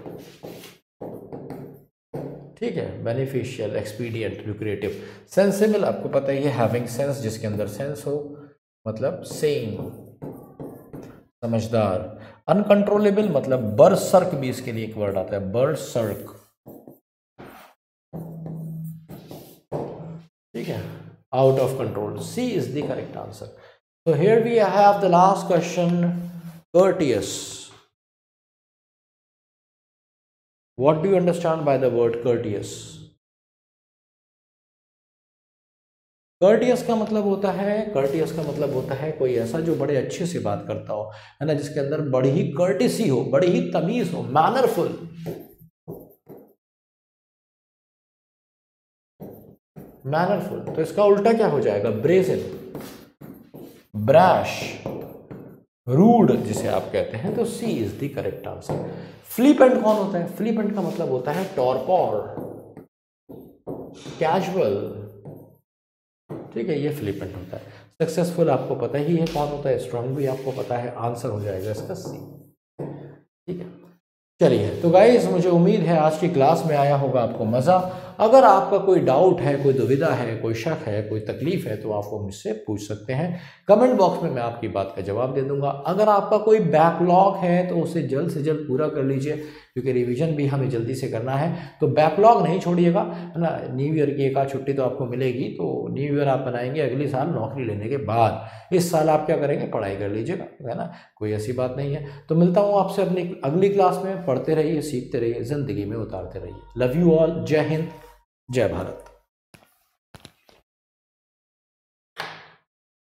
ठीक है, बेनिफिशियल, एक्सपीडिएंट, लुक्रेटिव। सेंसिबल आपको पता ही है, हैविंग सेंस, जिसके अंदर सेंस हो, मतलब सेइंग, समझदार। अनकंट्रोलेबल मतलब बरसर्क, भी इसके लिए एक वर्ड आता है, बरसर्क, ठीक है, out of control. C is the correct answer. So here we have the last question, courteous. What do you understand by the word courteous? courteous का मतलब होता है, courteous का मतलब होता है कोई ऐसा जो बड़े अच्छे से बात करता हो, है ना, जिसके अंदर बड़ी ही courtesy हो, बड़ी ही तमीज हो, mannerful। मैनरफुल, तो इसका उल्टा क्या हो जाएगा? ब्रेजन, ब्रैश, रूड जिसे आप कहते हैं, तो C is the correct answer. Flippant कौन होता है? फ्लिपेंट का मतलब होता है टॉरपॉर, कैजुअल, ठीक है, ये फ्लिपेंट होता है। सक्सेसफुल आपको पता ही है कौन होता है, स्ट्रांग भी आपको पता है, आंसर हो जाएगा इसका सी, ठीक है। चलिए, तो गाइस मुझे उम्मीद है आज की क्लास में आया होगा आपको मज़ा। अगर आपका कोई डाउट है, कोई दुविधा है, कोई शक है, कोई तकलीफ है, तो आप वो मुझसे पूछ सकते हैं कमेंट बॉक्स में, मैं आपकी बात का जवाब दे दूंगा। अगर आपका कोई बैकलॉग है तो उसे जल्द से जल्द पूरा कर लीजिए, क्योंकि रिवीजन भी हमें जल्दी से करना है, तो बैकलॉग नहीं छोड़िएगा, है ना। न्यू ईयर की एक आध छुट्टी तो आपको मिलेगी, तो न्यू ईयर आप बनाएंगे अगले साल नौकरी लेने के बाद। इस साल आप क्या करेंगे? पढ़ाई कर लीजिएगा, है ना, कोई ऐसी बात नहीं है। तो मिलता हूँ आपसे अपनी अगली क्लास में। पढ़ते रहिए, सीखते रहिए, ज़िंदगी में उतारते रहिए। लव यू ऑल, जय हिंद, जय भारत।